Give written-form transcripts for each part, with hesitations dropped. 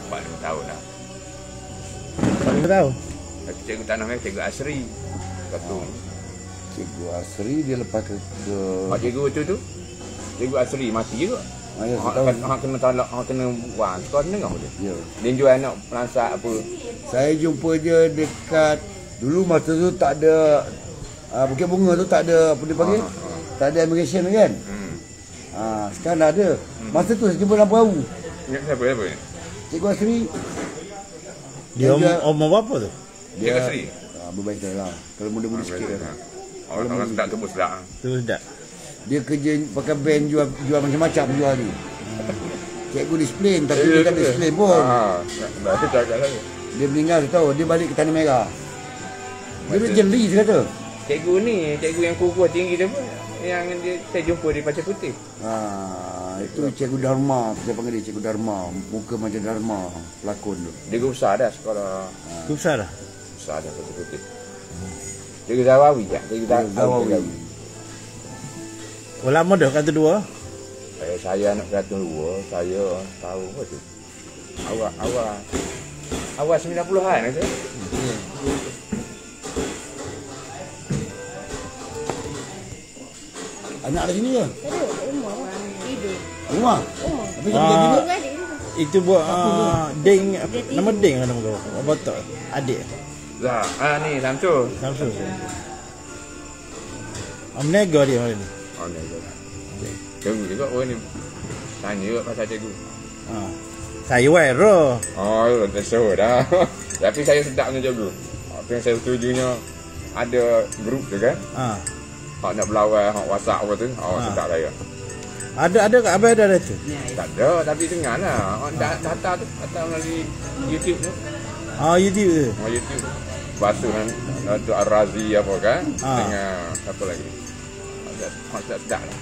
45 tahun dah. Paling tahu. Cikgu tanah merah, Cikgu Asri. Katung. Cikgu Asri dia lepas ke Cikgu tu Cikgu Asri mati juga. Ya, Hak kena tolak, hak kena buang. Kau dengar dia? Ya. Dia jual anak pelansak apa. Saya jumpa dia dekat dulu masa tu tak ada Bukit Bunga tu tak ada apa dia panggil? Tak ada immigration kan? Sekarang dah ada. Masa tu saya jumpa dalam perahu. Ingat siapa ni? Cikgu Asri. Dia umur berapa tu? Cikgu Asri. Berbaik lah. Kalau muda-muda sikit lah. Orang sedap tu pun sedap. Tu sedap. Dia kerja pakai van jual macam-macam jual ni. Cikgu disiplin tapi dia tak disiplin pun. Dah cakap lagi. Dia meninggal tu tahu, dia balik ke Tanah Merah. Dia jeli dia kata. Cikgu ni, cikgu yang kukuh tinggi tu pun yang saya jumpa di Pasir Putih. Itu Cikgu Dharma, saya panggil dia Cikgu Dharma, muka macam Dharma pelakon tu. Dia besar dah sekolah. Tu besar dah. Besar dah Pasir Putih. Cikgu Zawawi tak? Cikgu Zawawi. Oh, lama dah kata dua. Saya anak kata dua, saya tahu apa tu. Awal 90-an kata. Anak ada sini ke? Ada, rumah. Tidur. Rumah? Tapi sampai juga. Itu buat Ding, nama Ding kan nama kau? Apa tak? Adik. Lah, ni Samsul. Samsul. Menega dia hari ni. Oh, ni juga. Cikgu juga ni. Tanya juga pasal cikgu. Saya viral. Oh, betul dah. Tapi saya sedap dengan cikgu. Apa yang saya setujunya ada grup tu kan. Hak nak berlawan, hak WhatsApp apa tu. Sedap saya. Ada kat Abang ada tu? Tak ada, tapi dengar lah. Data tu, data melalui YouTube tu. YouTube tu? YouTube. Basuh Datuk Ar-Razi apa kan. Dengan apa lagi. Hak sedap lah.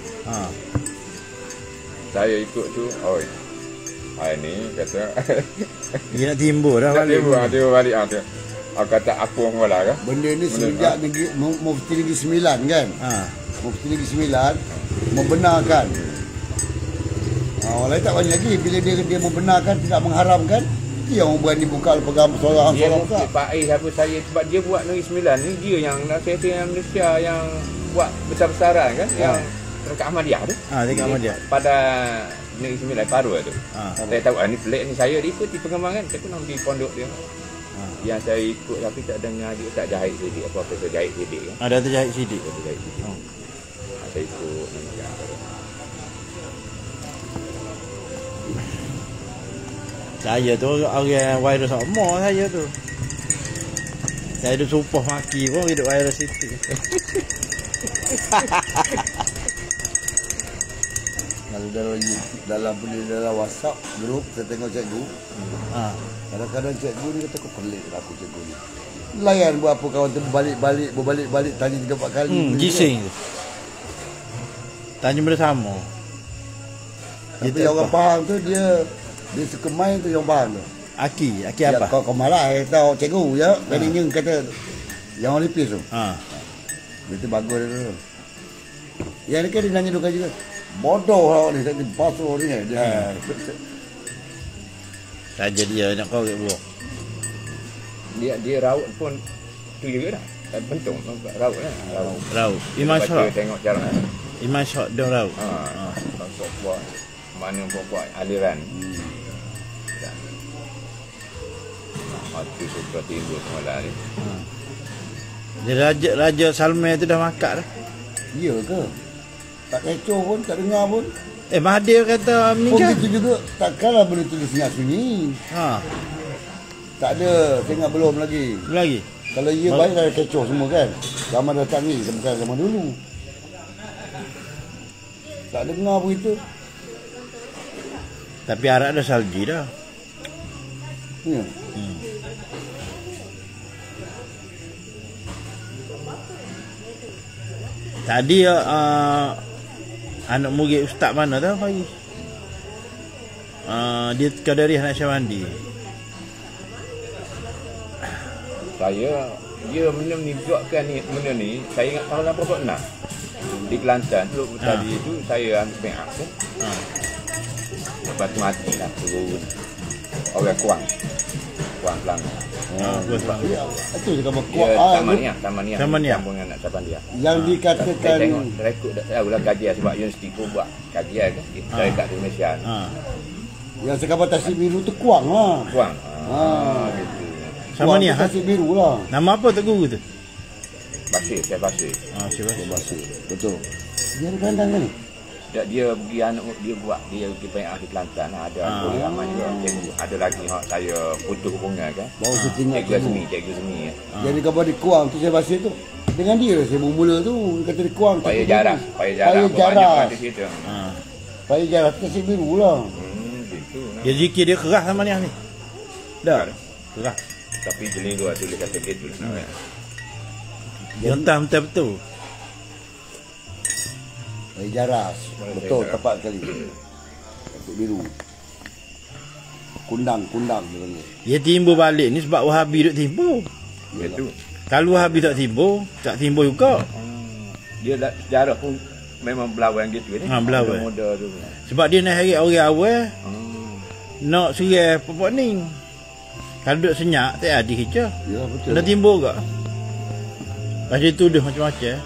Saya ikut tu, hari ni kata dia nak timbul dah balik. Timbul balik. Kata aku orang bola kan. Benda ni sejak Mufti Negeri Sembilan kan. Mufti Negeri Sembilan membenarkan. Orang lain tak banyak lagi. Bila dia membenarkan, tidak mengharamkan, dia yang berani buka pegang seorang besar. Pak siapa saya sebab dia buat Negeri Sembilan ni, dia yang saya Malaysia yang buat besar-besaran kan, yang dekat Ahmadiyah tu. Dekat Ahmadiyah. Pada Negeri Sembilan baru tu. Saya tahu ni pelik ni, saya ikut di pengembangan, saya pun di pondok dia. Yang saya ikut tapi tak dengar dia tak jahit sidik apa-apa, saya jahit sidik kan. Ada terjahit sidik. Saya ikut namanya. Saya tu orang virus sama saya tu. Saya tu sumpah maki pun hidup virus situ. Kalau dalam WhatsApp grup saya tengok cikgu. Kadang-kadang cikgu ni kata kau pelik aku cikgu ni. Layan buat apa kawan tu berbalik-balik tanya 3-4 kali. Gising tu. Tanya bersama. Tapi yang orang faham tu dia suka main tu yang faham tu. Aki Ya, apa? kau malah tahu cikgu ya. Tadinya kata yang orang lipis tu. Itu bagus tu. Yang ni kan dia nanya 2 kali juga. Bodoh awak ni, tak basuh ni. Saja dia nak kau buat. Dia raut pun tu juga dah. Bentuk raut lah. Raut. Iman shot. Tengok cara. Iman shot dia raut. Buat mana buat aliran. Itu suka timbul semula ni. Dia Raja Salman tu dah makak dah. Ya ke? Tak kecoh pun, tak dengar pun. Mahathir kata meninggal. Pun itu juga, takkanlah boleh tulis ingat sunyi. Tak ada, tengok belum lagi. Lagi? Kalau ia baik dah kecoh semua kan. Zaman datang ni, bukan zaman dulu. Tak dengar berita. Tapi Arab dah salji dah. Ya. Tadi anak murid ustaz mana tahu pagi. Dia Qadariyah nak Syawandi. Dia buatkan ni benda ni, saya ingat tahun 86 di Kelantan dulu tadi itu saya ambil bank kan. Lepas tu matilah turun. orang Kuang Pelang. Itu juga Dia berkuat. Taman Niah. Sambungan nak Taman dia. Yang Saya dikatakan tengok rekod dah tahu lah kajian sebab universiti pun buat kajian kan dari kat Malaysia. yang sekarang tasik biru tu Kuang lah. Kuang. Gitu. Sama Kuang ni tu tasik biru lah. Nama apa tak guru tu? Saya Basir. Basir. Betul. Dia ada kandang kan ni? Dia pergi anak dia buat dia pergi banyak ahli Kelantan ada boleh ramai juga cikgu ada lagi saya putus hubungan kan Baru saya tengok cikgu seni Jadi kalau di Kuang tu saya Basir tu dengan dia saya bermula tu kata di Kuang payah jarak di situ payah jarak tasik biru lah. Gitu Dia zikir dia keras sama ni ni. Dah. Keras. tapi jeling gua tulis kata gitu nak Dia entah betul. Payah jarak. Betul tepat sekali. Tasik biru. Kundang dia panggil. Dia timbul balik ni sebab Wahabi duk timbul. itu Kalau Wahabi tak timbul juga. dia sejarah pun memang berlawan gitu ni Berlawan. muda tu Sebab dia nak hari orang awal nak surai popok ni. Kalau duduk senyak tak ada kerja. Ya betul. Kena timbul ke? Lepas dia tuduh macam-macam.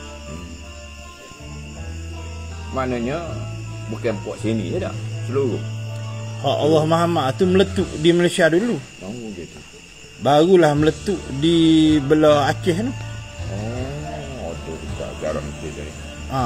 maknanya bukan pok sini je dah seluruh Hak Allah Muhammad tu meletup di Malaysia dulu. gitu Barulah meletup di belah Aceh tu. tu kita garam tu tadi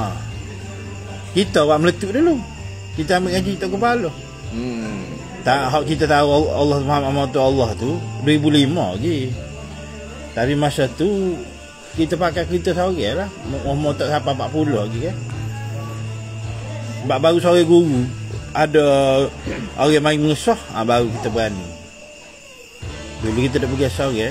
Kita orang meletup dulu. Kita ambil gaji tak kepala. Tak hak kita tahu Allah Muhammad tu Allah tu 2005 lagi. Tapi masa tu kita pakai kereta seorang lah. Umur tak sampai 40 lagi kan. Sebab baru sore guru ada orang main mengesah, baru kita berani. Dulu kita tak pergi sore.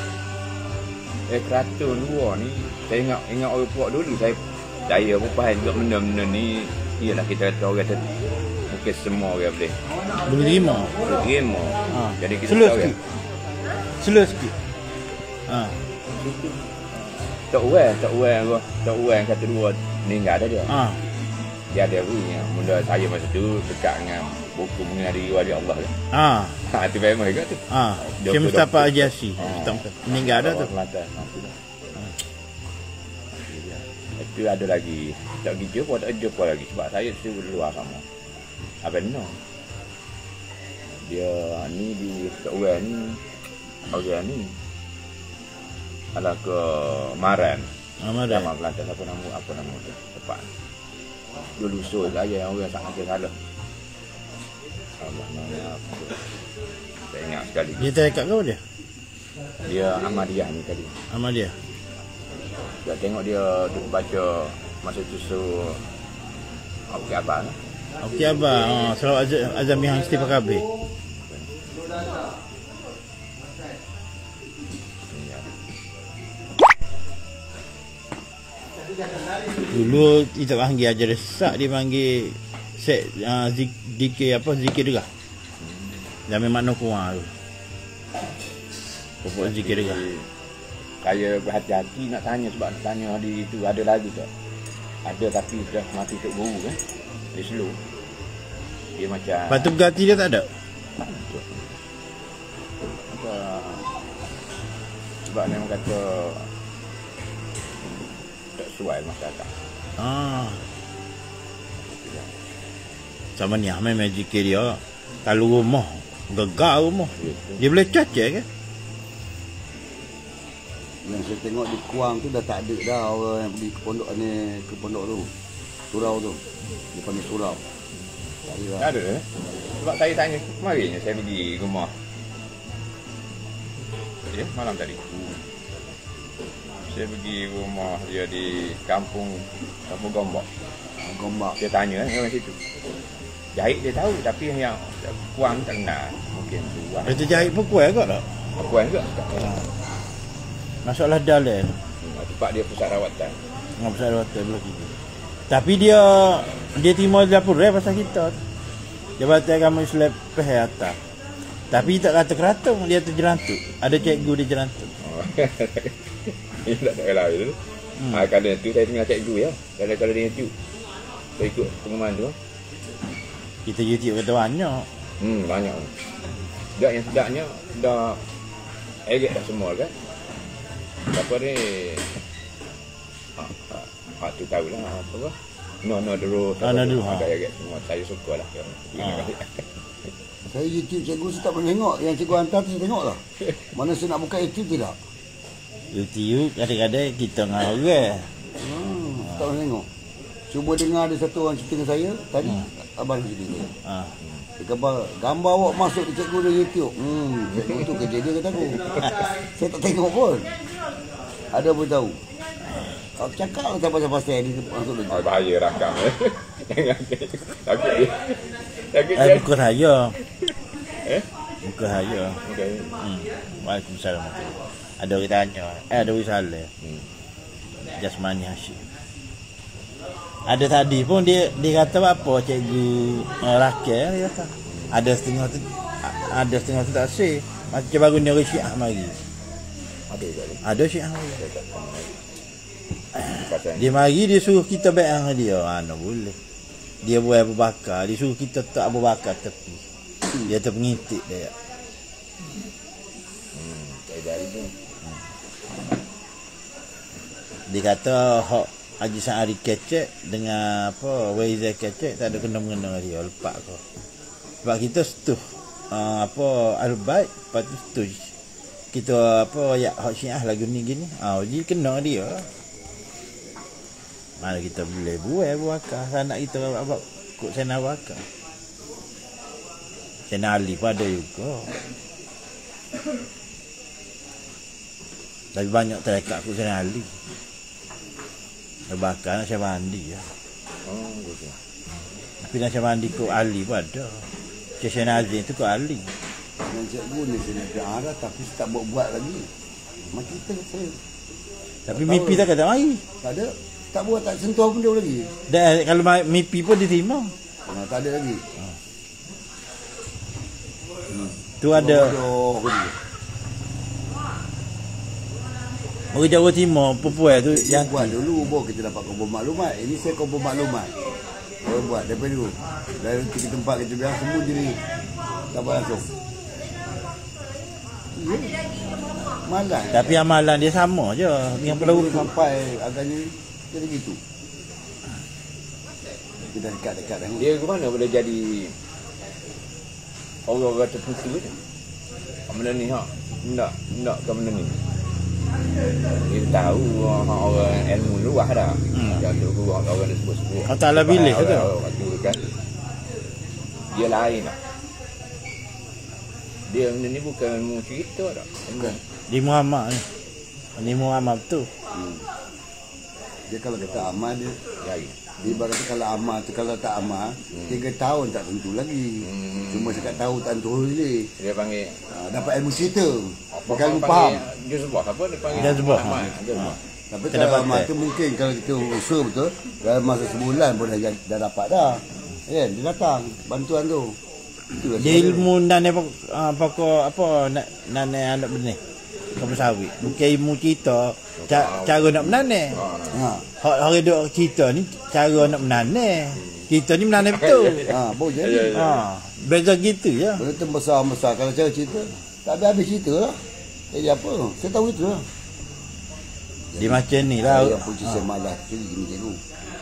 Keraton luar ni saya ingat orang puak dulu saya pun faham juga benda-benda ni iyalah kita kata orang tu mungkin semua orang boleh terima. Jadi kita Slow sikit. tak orang kata dua meninggal dah dia. Dia ada punya benda saya masa tu dekat dengan buku mengenai wali Allah tu. Tu memang juga tu. Syekh Mustafa Ajasi. Meninggal dah tu. Itu ada lagi. Tak pergi jumpa, tak jumpa lagi sebab saya tu luar sama. Abang no. Dia ni di orang ni ala ke Maran. Nama Kelantan apa nama tu tepat. Dulu usul saya orang sangat salah. Allah nama apa. Tak ingat sekali. Dia tak kat kau dia? Dia Ahmadiyah ni tadi. Ahmadiyah. Dia tengok dia baca masa tu Okey Abang lah. Okey Abang. Selawat Azami Hang Siti Pakabir. Dulu kita panggil ajar sesak, dia panggil set zikir derah. Dan memang nak kuat tu. Pokok zikir derah. Saya berhati-hati nak tanya sebab nak tanya hari itu ada lagi tak? Ada tapi dah mati Tok Guru kan. Dia slow. Dia macam Lepas tu berganti dia tak ada? Apa? Sebab memang kata tak sesuai masyarakat. Sama ni memang zikir dia. Kalau rumah gegar rumah. Dia boleh cacak ke? Yang saya tengok di Kuang tu dah tak ada dah orang yang pergi ke pondok tu. Surau tu. Dia panggil surau. Tak ada sebab saya tanya kemarin saya pergi rumah. Malam tadi. Saya pergi rumah dia di kampung Gombak. Dia tanya orang situ. Jahit dia tahu tapi yang Kuang tak kenal. Mungkin tu. Dia jahit pun kuat kot tak? Kuang juga. Masalah dalam. Tempat dia pusat rawatan. Pusat rawatan belah sini. Tapi dia terima laporan pasal kita. Jabatan Agama Islam pihak atas. Tapi tak kata keratung, dia terjelantuk. Ada cikgu dia jelantuk. Ini tak salah itu. Kalau itu saya tengah cikgu ya. Kalau dia YouTube. Saya ikut pengumuman tu. Kita YouTube kata banyak. Banyak. Dak yang sedaknya dah eret dah semua kan. Apa ni? Tu tahulah apa bah. No dulu. Ada eret semua. Saya sukalah. Saya YouTube cikgu saya tak pernah tengok. Yang cikgu hantar tu saya tengok lah. Mana saya nak buka YouTube tidak? YouTube kadang-kadang kita dengan orang. Tak pernah tengok. Cuba dengar ada satu orang cerita dengan saya tadi. Abang cerita dia. Dia gambar awak masuk di cikgu di YouTube. Cikgu tu kerja dia kata aku. Saya tak tengok pun. Ada pun tahu. Aku cakap lah pasal-pasal ni masuk lagi. Bahaya rakam. Takut Bukan saya. Bukan saya. Okey. Waalaikumsalam. Ada orang tanya. Ada orang salah. Jasmani Hashim. Ada tadi pun dia kata apa cikgu Rakel dia kata. Ada setengah tu tak say. Macam baru ni orang Syiah mari. Ada Syiah mari. Dia mari dia suruh kita baik dengan dia. Mana boleh. Dia buat Abu Bakar, dia suruh kita tak Abu Bakar tepi. Dia terpengitik dia. Dia kata hak Haji Sa'ari kecek dengan apa Waizah kecek tak ada kena-mengena dia lepak kau. Sebab kita setuh apa Al-Bait, lepas tu setuh kita apa ayat hak Syiah lagu ni gini. Jadi kena dia. Mana kita boleh buat Abu Bakar, anak kita abang kok Sayyidina Abu Bakar. Sayyidina Ali pun ada juga. Tapi banyak terdekat kok Sayyidina Ali. Abu Bakar nak Syabandi ya. Gitu. Tapi nak Syabandi kok Ali pun ada. Sayyidina Azim tu kok Ali. Yang cikgu ni saya nak arah tapi tak buat lagi. Macam kita saya. Tapi mimpi tak kata mari. Tak ada. Tak buat, tak sentuh pun dia lagi. Dan kalau mimpi pun diterima. Tak ada lagi. Tu ada orang Jawa Timur perempuan tu yang buat dulu baru kita dapat kumpul maklumat. Ini saya kumpul maklumat. Baru buat daripada dulu. Dari tempat kita biar semua diri dapat langsung. Malas. tapi amalan dia sama je dengan perlu sampai agaknya jadi gitu. Kita dekat-dekat dengan Dia ke mana boleh jadi orang-orang tertentu je. Benda ni hak nak ke benda ni. Dia tahu orang ilmu luas dah. Jangan guru orang dia sebut-sebut. Allah Ta'ala pilih tu. Kan. Dia lain lah. Dia benda ni bukan ilmu cerita dah. Di Muhammad ni. Ni Muhammad tu. dia kalau kata amal dia Lain. dia berkata kalau amal tu kalau tak amal 3 tahun tak tentu lagi. Cuma sekat tahu tak tentu je. Dia panggil Dapat ilmu cerita. Bukan ilmu panggil faham. Dia sebab apa dia panggil. Dia sebab. Tapi Kita kalau dapat amal tu mungkin kalau kita usaha betul dalam masa sebulan pun dah dapat dah. Kan dia datang bantuan tu. Itulah Dia ilmu nane pokok apa nane anak benih. Kamu sawit. Bukan ilmu cerita cara nak menanam. Hak hari duk cerita ni cara nak menanam. Kita ni menanam betul. boleh jadi. Beza gitu ya. Benda tu besar-besar kalau cara cerita tak habis cerita lah. Jadi apa? Saya tahu itu lah. Dia macam ni lah. Saya punca saya malas tu gini cikgu.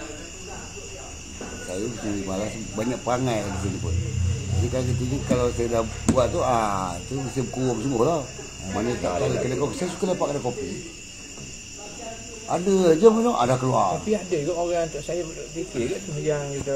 Saya punca malas banyak perangai di sini pun. Jadi kalau saya dah buat tu tu mesti kurang semua lah. Mana tak ada kedai kopi. Saya suka dapat kedai kopi. Ada je pun ada keluar. Tapi ada ke orang untuk saya fikir ke tu yang kita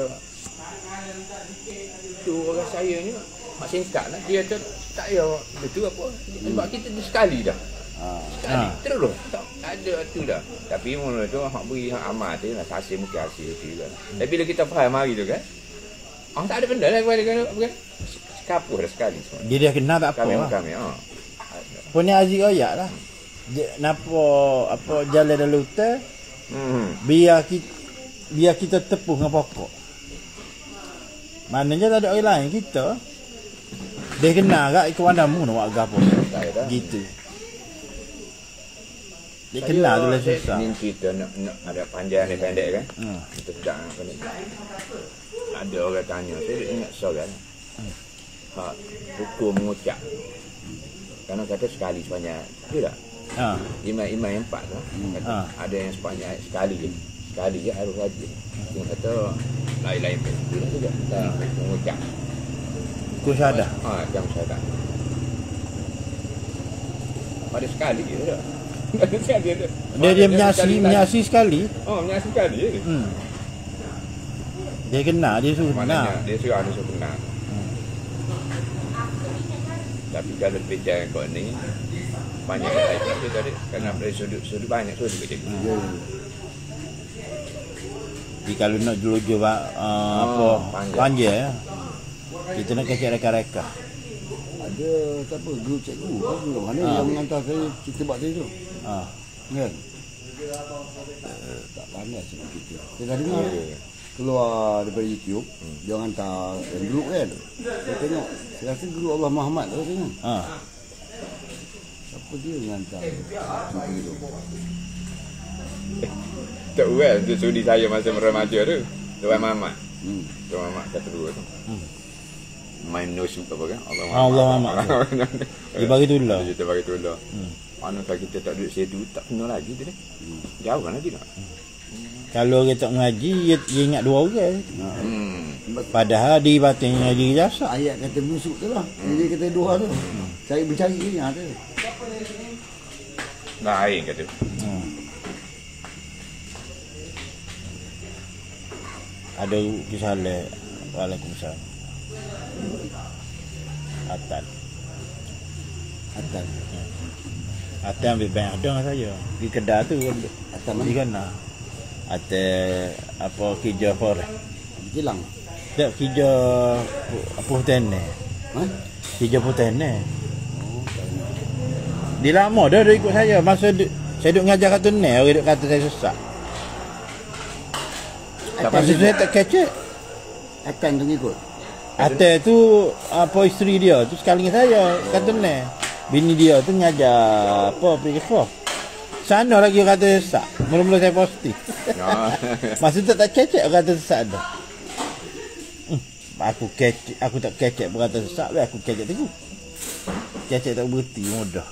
tu orang saya ni mak singkat lah. Dia tu tak payah betul apa. Sebab kita ni sekali dah. Sekali terus tak ada tu dah. Tapi mula tu hak beri hak amal tu lah hasil mungkin hasil tu lah. Tapi bila kita faham hari tu kan. Tak ada benda lah bukan. Kapuh dah sekali semua. Dia dah kenal tak apa lah. Kami. Pun ni Aziz royak lah. Apa jalan dalam hutan. Biar kita tepuh dengan pokok. Maknanya tak ada orang lain kita. Dia kenal kat ikut wandamu nak buat apa. Gitu. Dia kenal tu lah susah. Ni cerita nak ada panjang ni pendek kan. Kita sedang apa ni. Ada orang tanya, saya ingat soalan. hak hukum mengucap. Karena kata sekali sebanyak, betul tak? Imam yang 4 lah. Kata, ada yang sebanyak sekali je harus wajib. Yang kata lain-lain pun betul juga. Kita mengucap. Hukum syahadah. Jam syahadah. Pada sekali je tak? Ada sekali ada. Dia menyaksi sekali. Menyaksi sekali je. Dia kena, dia suruh kena. Maknanya dia suruh kena. Tapi kalau bicara kau ni banyak lain dia tadi kerana dari sudut banyak sudut kerja. Jadi kalau nak julujo panjang kita nak kecek reka-reka. Ada siapa grup cikgu kan mana yang menghantar saya cerita bab tadi tu. Kan? Tak pandai sebab kita. Saya dah dengar keluar daripada YouTube, dia orang hantar grup kan. Saya tengok, saya rasa grup Allah Muhammad tu tengok. Siapa dia yang hantar cerita tu? Tak well, tu sudi saya masa remaja tu. Tuan Mamat. Tuan Mamat kata dua tu. Main no suka apa kan? Allah Muhammad. Dia bagi tulah. Dia bagi tulah. Mana kalau kita tak duduk situ tak kena lagi tu ni. Jauh kan lagi tak? Kalau dia tak mengaji, dia ingat 2 orang. Padahal di batinnya diri jasa. Ayat kata busuk tu lah. Dia kata 2 tu. Cari bercari ni ada. Lain kata. Ada kisah le. Waalaikumsalam. Atan ambil banyak dengan saya. Di kedai tu Atan di kana. Apa kerja forest. Hilang. Tak kerja putene. Kerja putene. Dia lama dah ikut saya. Masa saya duk ngajar kat Tune, orang duk kata saya sesat. Masa saya tak kecek. Atan tu ngikut. Ate tu apa isteri dia tu sekali dengan saya kata ni. Bini dia tu ngajar apa periksa. Sana lagi kata sesak. Mula-mula saya posting. Masa tu tak kecek kata sesak dah. Aku tak kecek berkata sesak, aku kecek teguh. Kecek tak berhenti mudah.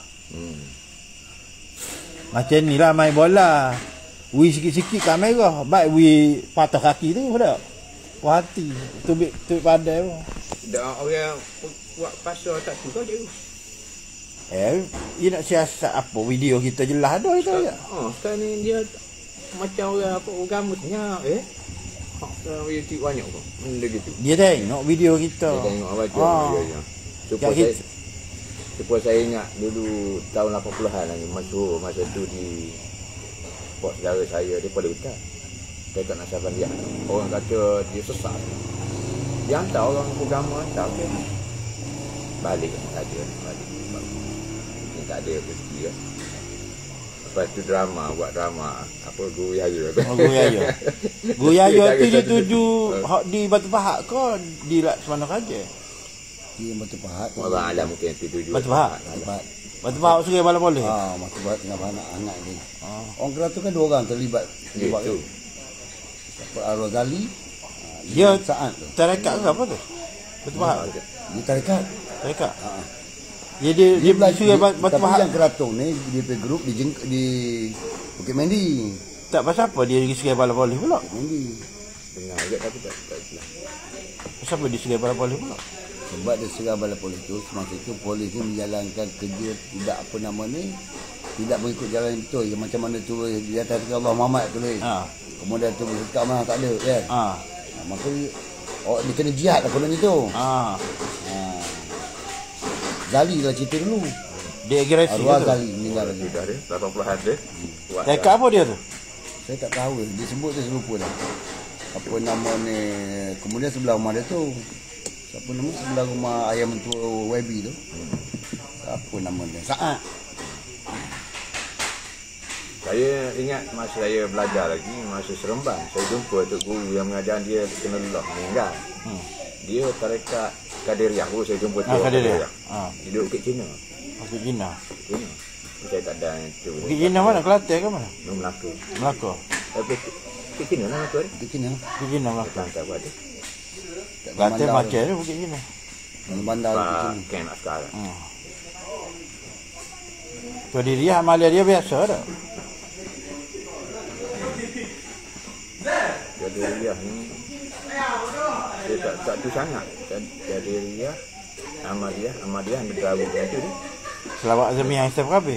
Macam ni lah main bola. Wi sikit-sikit kamera, baik wi patah kaki tu dah. Hati tubik pandai pun. Dah orang buat pasal tak suka je. Dia nak siasat apa video kita jelas dah itu ya. Sekarang ni dia macam orang apa agama senyap dalam YouTube banyak pun. Benda gitu. Dia tengok video kita. Dia tengok baca dia. Supaya saya ingat dulu tahun 80-an lagi masa tu di pos saudara saya daripada hutan. Saya tak nak sabar dia. Orang kata dia sesat. Dia hantar orang agama hantar ke. Balik saja. Ini tak ada rezeki kan. Lepas tu buat drama. Apa Guru Yahya. Guru Yahya tu dia tuju di Batu Pahat ke di Semana Raja? Di Batu Pahat. Orang alam mungkin tuju. Batu Pahat. Batu Pahat Sungai Bala boleh. Batu Pahat tengah anak ni. Orang Kelantan kan 2 orang terlibat. Itu. Al-Ghazali. Dia saat tu. tarekat ke apa tu? Batu Pahat. Dia tarekat. Dia belajar Batu Pahat. Yang Keratung ni dia pergi grup di Bukit Mendi. Tak pasal apa dia pergi Sungai Bala boleh pula. Mendi. Dengar agak tapi tak jelas. Pasal apa dia Sungai Bala boleh pula? Sebab dia Sungai Bala Polis tu semasa tu polis ni menjalankan kerja tidak apa nama ni, tidak mengikut jalan yang betul. Yang macam mana tu di atas Allah Muhammad tulis. Kemudian tu bersekat mana tak ada kan. Maka dia kena jihad lah kononnya tu. Gali lah cerita dulu. Dia agresif tu. Gali meninggal lagi. Dah dia 80-an dia. Tarekat apa dia tu? Saya tak tahu. Dia sebut dia lupa dah. Apa nama ni. Kemudian sebelah rumah dia tu. Siapa nama? Sebelah rumah ayah mentua YB tu. Apa nama dia? Saat. Saya ingat masa saya belajar lagi, masa Seremban, saya jumpa tu guru yang mengajar dia kena lelah meninggal. Dia tarekat Kadiriyah. Saya jumpa tu Kadiriyah. Dia duduk Bukit Cina. Bukit Cina. Saya tak ada yang tu. Bukit Cina mana? Kelantan ke mana? Melaka. Melaka. Bukit Cina nama tu ada. Bukit Cina. Bukit Cina Melaka. Kelantan pun ada. Kelantan macam tu Bukit Cina. Bandar Pak sini. Ken Askar. Tu dia amalia dia biasa dah. Jadi Riyah ni dia tak tu sangat. Jadi Riyah Ahmadiyah bergabung dengan tu ni. Selawat Azmi yang Islam Kabir.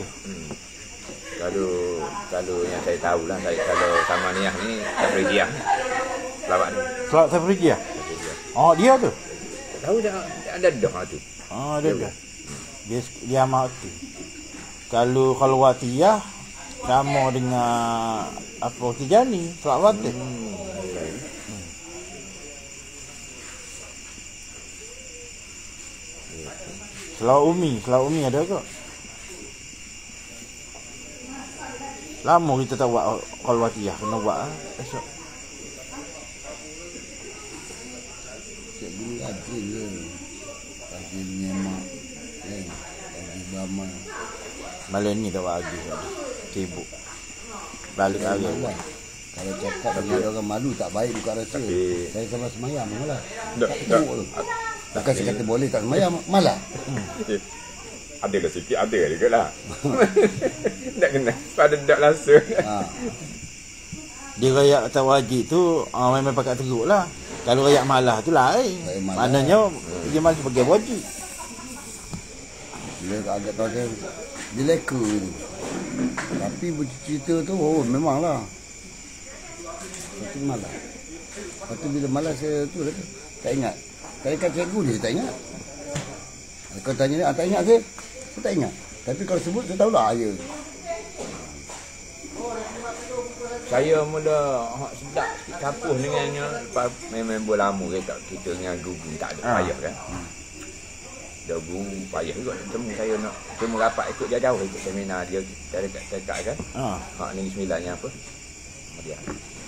Kalau yang saya tahulah, kalau Samaniyah ni Tafrijiyah. Selawat ni. Selawat Tafrijiyah. Tafrijiyah. Oh, dia tu. Tak tahu dah ada dah tu. Oh, dia tu. Dia amat tu. Kalau Watiyah sama dengan apa Tijani, selawat tu. Selawat Umi ada ke? Lama kita tak buat Qalwatiyah, kena buat esok. Cikgu rajin je. Rajin nyemak. Rajin beramal. Malam ni tak buat lagi. Sibuk. Balik lagi. Kalau cakap dengan orang malu tak baik buka rasa. Saya sama semayang malah. Tak. Bukan saya kata boleh tak semayang malah. Ada lah sikit, ada juga lah. Tak kena, pada tak langsung. Dia rayak tak wajib tu memang pakat teruk lah. Kalau rayak malah tu lain. Maknanya dia masih pakai wajib. Dia agak tahu dia leka ni. Tapi bercerita tu memanglah. Itu malah. Lepas tu bila malas saya tu tak ingat. Tak ingat cikgu dia tak ingat. Kau tanya dia, tak ingat ke? Saya tak ingat. Tapi kalau sebut saya tahulah ya. Saya mula sedap sikit capuh dengannya. Lepas member lama kita dengan guru tak ada payah kan. Dah guru payah juga temu saya nak cuma rapat ikut jauh ikut seminar dia dekat kan. Hak Negeri Sembilan yang apa? Dia.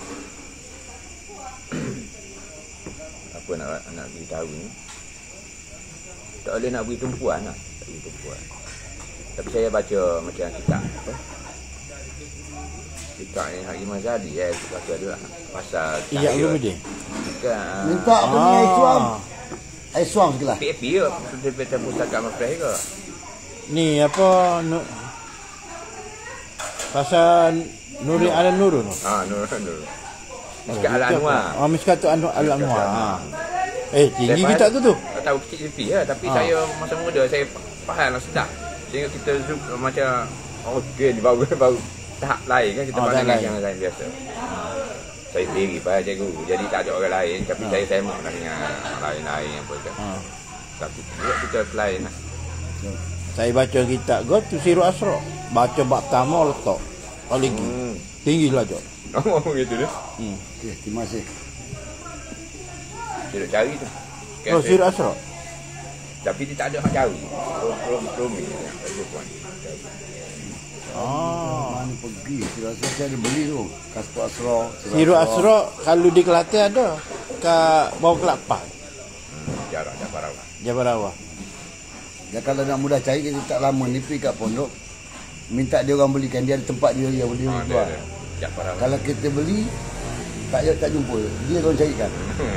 Apa nak beritahu ni? Tak boleh nak beri tumpuan lah. Tak beri tumpuan. Tapi saya baca macam kitab apa? Kitab ni Hak Imam Ghazali baca ada lah. Pasal Iya Ulumuddin. Bukan. Minta apa ni Aiswam? Aiswam sekelah. PAP ke? Cerita pustaka Mafrah ke? Ni apa pasal Nuri Al Nurun. Nur. Miskat Al-Anwar. Miskat Al-Anwar. Tinggi kitab tu. Tak tahu kecil sikit lah. Tapi saya masa muda saya faham lah sedap. Sehingga kita macam okey ni baru tahap lain kan kita pandang yang lain biasa. Saya sendiri pada cikgu. Jadi tak ada orang lain tapi saya semak lah dengan lain-lain apa kan. Tapi kita lain lah. Saya baca kitab God tu Sirul Asra. Baca bab pertama letak. Paling tinggi lah Jok. Oh gitu dia. Okey, terima kasih. Dia nak cari tu. Oh, Sirul Asra. Tapi dia tak ada hak cari. Romi. Mana pergi? Sirul Asra saya ada beli tu. Kasut Asra. Sirul Asra kalau di Kelantan ada. Kat bawah Kelapa. Jarak Jabarawah. Dan kalau nak mudah cari kita tak lama ni pergi kat pondok. Minta dia orang belikan, dia ada tempat dia yang boleh jual. Kalau kita beli tak jumpa. Dia orang carikan.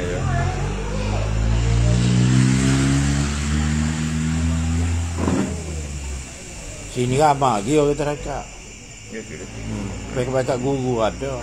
Sini ramai lagi orang terakat. Ya sudah. Sampai kepada guru ada.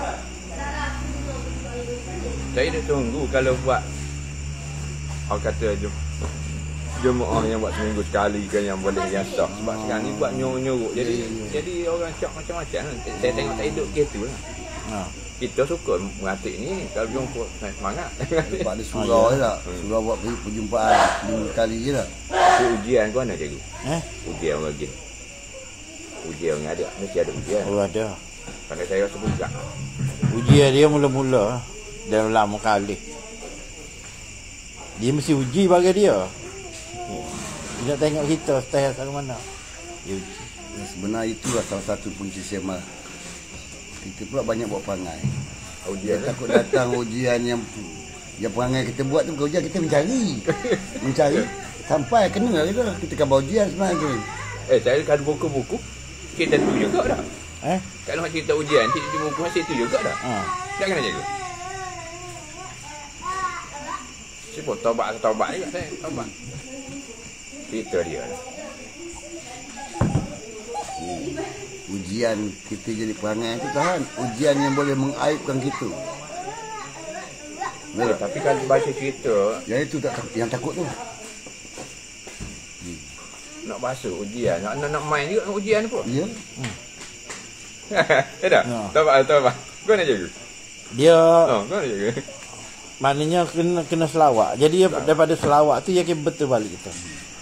Saya dah tunggu kalau buat orang kata jemaah yang buat seminggu sekali kan yang boleh yang sah. Sebab sekarang ni buat nyuruh-nyuruh. Jadi orang cak macam-macam lah. Saya tengok tak hidup gitu lah. Kita suka mengatik ni kalau jumpa semangat. Sebab ada surau je tak. Surau buat perjumpaan 5 kali je tak. Ujian kau mana cikgu? Ujian orang lagi. Ujian yang ada. Mesti ada ujian. Oh ada. Pada saya rasa buka. Ujian dia mula-mula dalam lama kali. Dia mesti uji bagi dia. Dia nak tengok kita stay kat mana. Dia uji. Sebenarnya itulah salah satu punca semal. Kita pula banyak buat perangai. Ujian takut datang ujian yang perangai kita buat tu, ujian kita mencari sampai kena kita kan buat ujian sebenarnya. Saya kan buku-buku kita tu juga dah. Kalau nak cerita ujian, cerita buku masih tu juga dah. Tak kena jaga. Saya pun taubat je saya, taubat. Cerita dia lah. Ujian kita jadi perangai tu tahan. Ujian yang boleh mengaibkan kita. Tapi kalau baca cerita, Yang itu tak yang takut tu. nak basuh ujian, nak main juga dengan ujian pun. Ya. Tak? Ya. Tahu apa? Kau nak jaga? Dia Kau nak jaga? maknanya kena selawat. Jadi daripada selawat tu dia akan betul balik kita.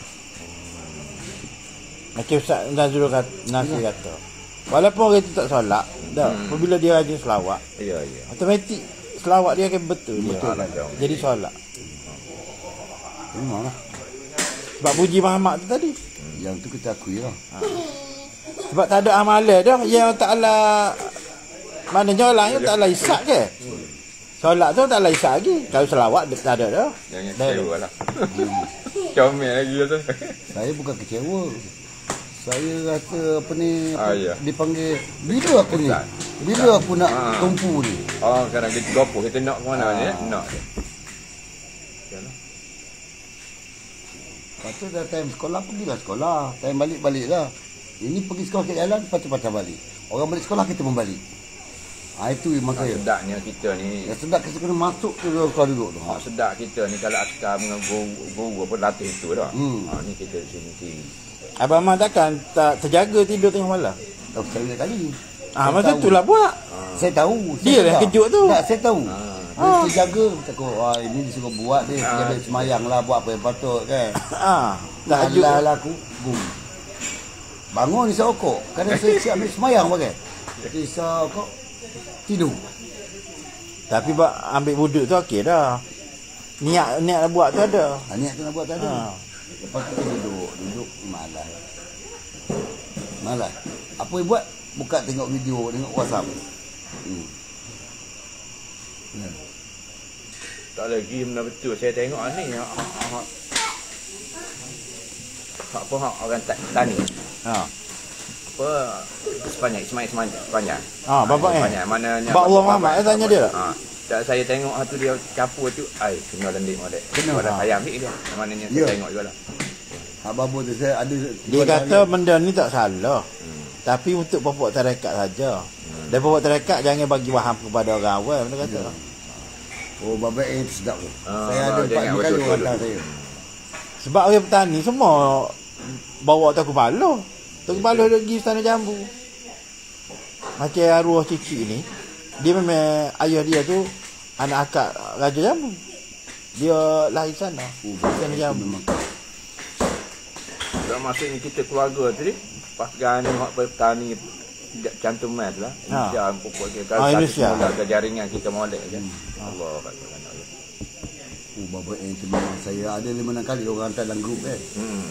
Macam Ustaz Nazrul Nasir kata. Walaupun orang itu tak solat, dah. Apabila dia rajin selawat, Ya. automatik selawat dia akan betul dia. Betul lah. Jadi solat. Memanglah. Sebab puji Muhammad tu tadi. Yang tu kita akui lah. Sebab tak ada amalan dah yang Ta'ala, maknanya orang yang Ta'ala isyak ke. Solat tu Ta'ala isyak lagi. Kalau selawat dia tak ada dah. Jangan Dah. kecewa lah. Comel lagi tu. Saya bukan kecewa. Saya rasa apa ni Ya. dipanggil bila aku ni. Bila aku nak tumpu ni. Oh, kadang kita gopoh, kita nak ke mana ni? Nak je. Lepas tu dah time sekolah, pergilah sekolah. Time balik lah. Ini pergi sekolah ke jalan, lepas tu patah balik. Orang balik sekolah, kita membalik. Itu yang maksud saya. Sedapnya kita ni. Yang sedap kita kena masuk ke dalam sekolah duduk tu. Sedap kita ni kalau askar dengan guru apa latih itu dah. Ni kita sini. Abang Ahmad takkan tak terjaga tidur tengah malam? Tak percaya kali. Masa tu lah buat. Saya tahu. Dia lah sedar. kejut tu. Tak, saya tahu. Dia terjaga. Takut, ini disuruh buat dia. Dia boleh semayang lah, buat apa yang patut kan. Tahajud. Alah aku. Boom. Bangun isap okok. Kadang saya siap ambil semayang pakai. Isap okok. Tidur. Tapi ambil wuduk tu okey dah. Niat nak buat tu ada. Niat tu nak buat tak ada. Lepas tu duduk malas. Malas. Apa yang buat? Buka tengok video, tengok WhatsApp. Tak lagi benar betul. Saya tengok ni apa orang tani. Apa sepanjang. Bapak Mananya Bak Allah Muhammad tanya dia tak? Tak, saya tengok tu dia capur tu, kena lendik molek. Kena. Saya ambil dia. Maknanya saya tengok jugalah. Babu tu saya ada. Dia kata benda ni tak salah. Tapi untuk pokok tarekat saja. Dan pokok tarekat jangan bagi waham kepada orang awam, dia kata. Oh, babak itu sedap tu. Saya ada 4 jangan kali betul-betul. hantar saya. Sebab orang petani semua bawa tak kepala. Tak kepala dia pergi istana jambu. Macam arwah cici ni, dia memang ayah dia tu anak akak Raja Jambu. Dia lahir sana. Istana jambu. Dalam masa ni kita keluarga tu ni, pas gani hak petani cantuman tu lah. Indonesia pokok dia. Indonesia. Ada jaringan kita molek je. Allah Akbar. Babak itu memang saya ada 5-6 kali orang hantar dalam grup kan.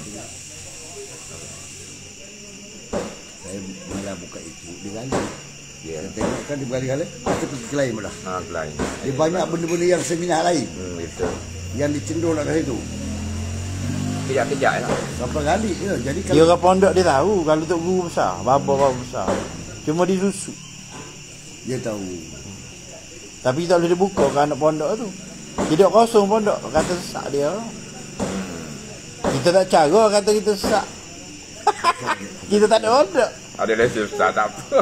Saya malah buka itu dia gali. Saya tengok kan dia gali-gali. Kita pergi ke lain pula. Lain. Dia banyak benda-benda yang seminat lain. Betul. Yang dicendol kat situ. Kejap-kejap lah. Sampai gali je. Jadi Dia orang pondok dia tahu kalau tok guru besar, bapa besar. Cuma disusu. dia tahu. Tapi tak boleh dibuka kan anak pondok tu. Hidup kosong pondok, kata sesak dia. Kita tak cara kata kita sesak. Kita tak ada pondok. Ada lesen besar tak apa.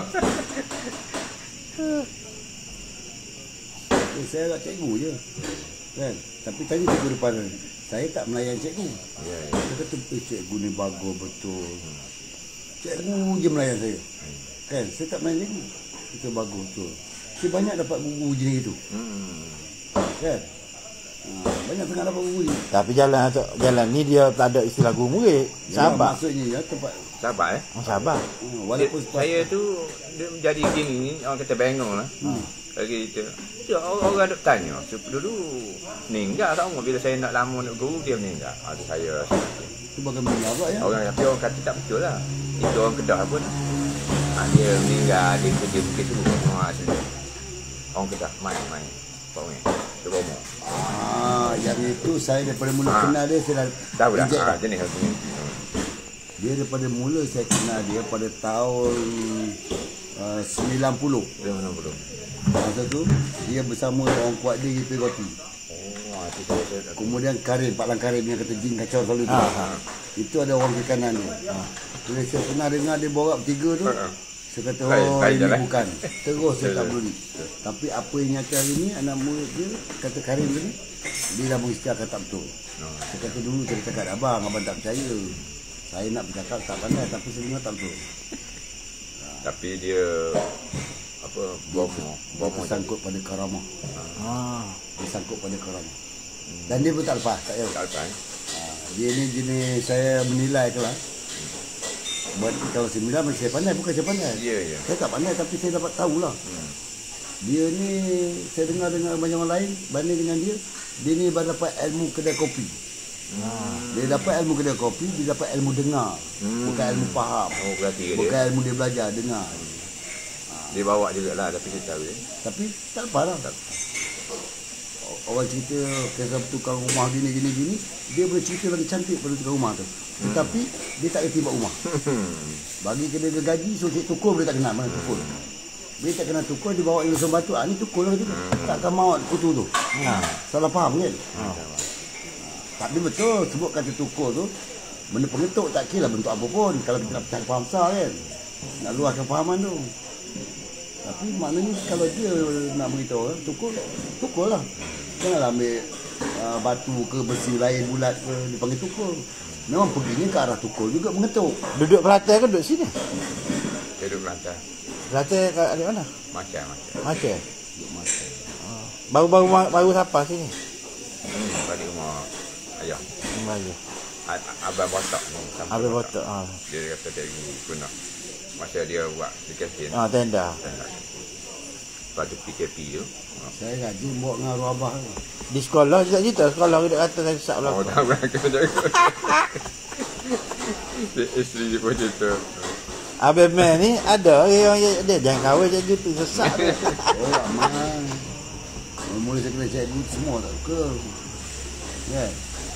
Saya tak cikgu je. Kan? Tapi tadi cikgu depan saya tak melayan cikgu. Saya kata cikgu ni bagus betul. Cikgu je melayan saya. Kan? Saya tak melayan cikgu. Itu bagus betul. Saya banyak dapat guru jenis itu. Kan? Banyak sangat dapat guru ni. Tapi jalan ni dia tak ada istilah guru murid. Sabar. Maksudnya ya tempat Sabar Sabar. walaupun saya tu dia menjadi gini, orang kata bengong lah. Lagi itu. Orang ada tanya, dulu meninggal tak umur bila saya nak lama nak guru dia meninggal. Ada saya itu bagaimana apa ya? orang kata tak betul lah. Itu orang Kedah pun. Dia meninggal, dia kerja bukit tu asli. Orang Kedah main. Pokoknya. Romo. Yang itu saya daripada mula kenal dia saya dah Tahu dah. inject dah. Jenis aku ni. Dia daripada mula saya kenal dia pada tahun 90. Dia mana belum. Masa tu dia bersama orang kuat dia pergi roti. Kemudian Karim, Pak Lang Karim yang kata jin kacau selalu tu. Itu ada orang ke kanan dia. Bila saya pernah dengar dia borak bertiga tu, saya kata ini bukan. Terus saya tak peduli. Tapi apa yang nyata hari ni, anak murid dia kata Karim tadi, dia dah mengisytiharkan tak betul. Saya kata dulu saya cakap abang tak percaya. Saya nak bercakap tak pandai, tapi sebenarnya tak betul. Tapi dia Bom sangkut pada karamah. Dia sangkut pada karamah. Dan dia pun tak lepas, tak lepas. Dia ni jenis saya menilai ke lah. Buat kalau saya menilai saya pandai, bukan saya pandai. Saya tak pandai tapi saya dapat tahulah. Dia ni saya dengar banyak orang lain banding dengan dia ni baru dapat ilmu kedai kopi. Dia dapat ilmu kedai kopi, dia dapat ilmu dengar. Bukan ilmu faham. Bukan ilmu dia belajar, dengar. Dia bawa jugalah tapi kita tahu Tapi tak apa lah. Orang cerita kisah tukang rumah gini, dia boleh cerita lagi cantik pada tukang rumah tu. Tetapi dia tak kerti buat rumah. Bagi kena dia gaji, so cik tukul dia tak kenal mana tukul. Dia tak kenal tukul, dia bawa ilusan batu. Ni tukul lah tu. Takkan maut kutu tu. Salah faham kan? Tapi betul, sebut kata tukul tu, benda pengetuk tak kira bentuk apa pun. Kalau kita nak faham besar kan, nak luaskan fahaman tu. Tapi maknanya kalau dia nak beritahu tukul lah. Janganlah ambil batu ke besi lain bulat ke, dia panggil tukul. Memang perginya ke arah tukul juga mengetuk. Duduk pelantai ke duduk sini? Dia duduk pelantai. Pelantai kat mana? Macam. Duduk macam. Baru siapa sini? Balik rumah ayah. Ayah. Abang botak ni. Abang botak. Dia kata dia pergi guna. Masa dia buat di kantin. Tenda. Lepas tu PKP tu. Saya rajin bawa dengan arwah abah. Di sekolah juga cerita. Sekolah kita kata saya sesak belakang. Tak berangkat. Isteri dia pun cerita. Abang Man ni ada yang dia jangan kahwin macam tu sesak tu. Aman. Mula saya kena cikgu semua tak ke. Ya.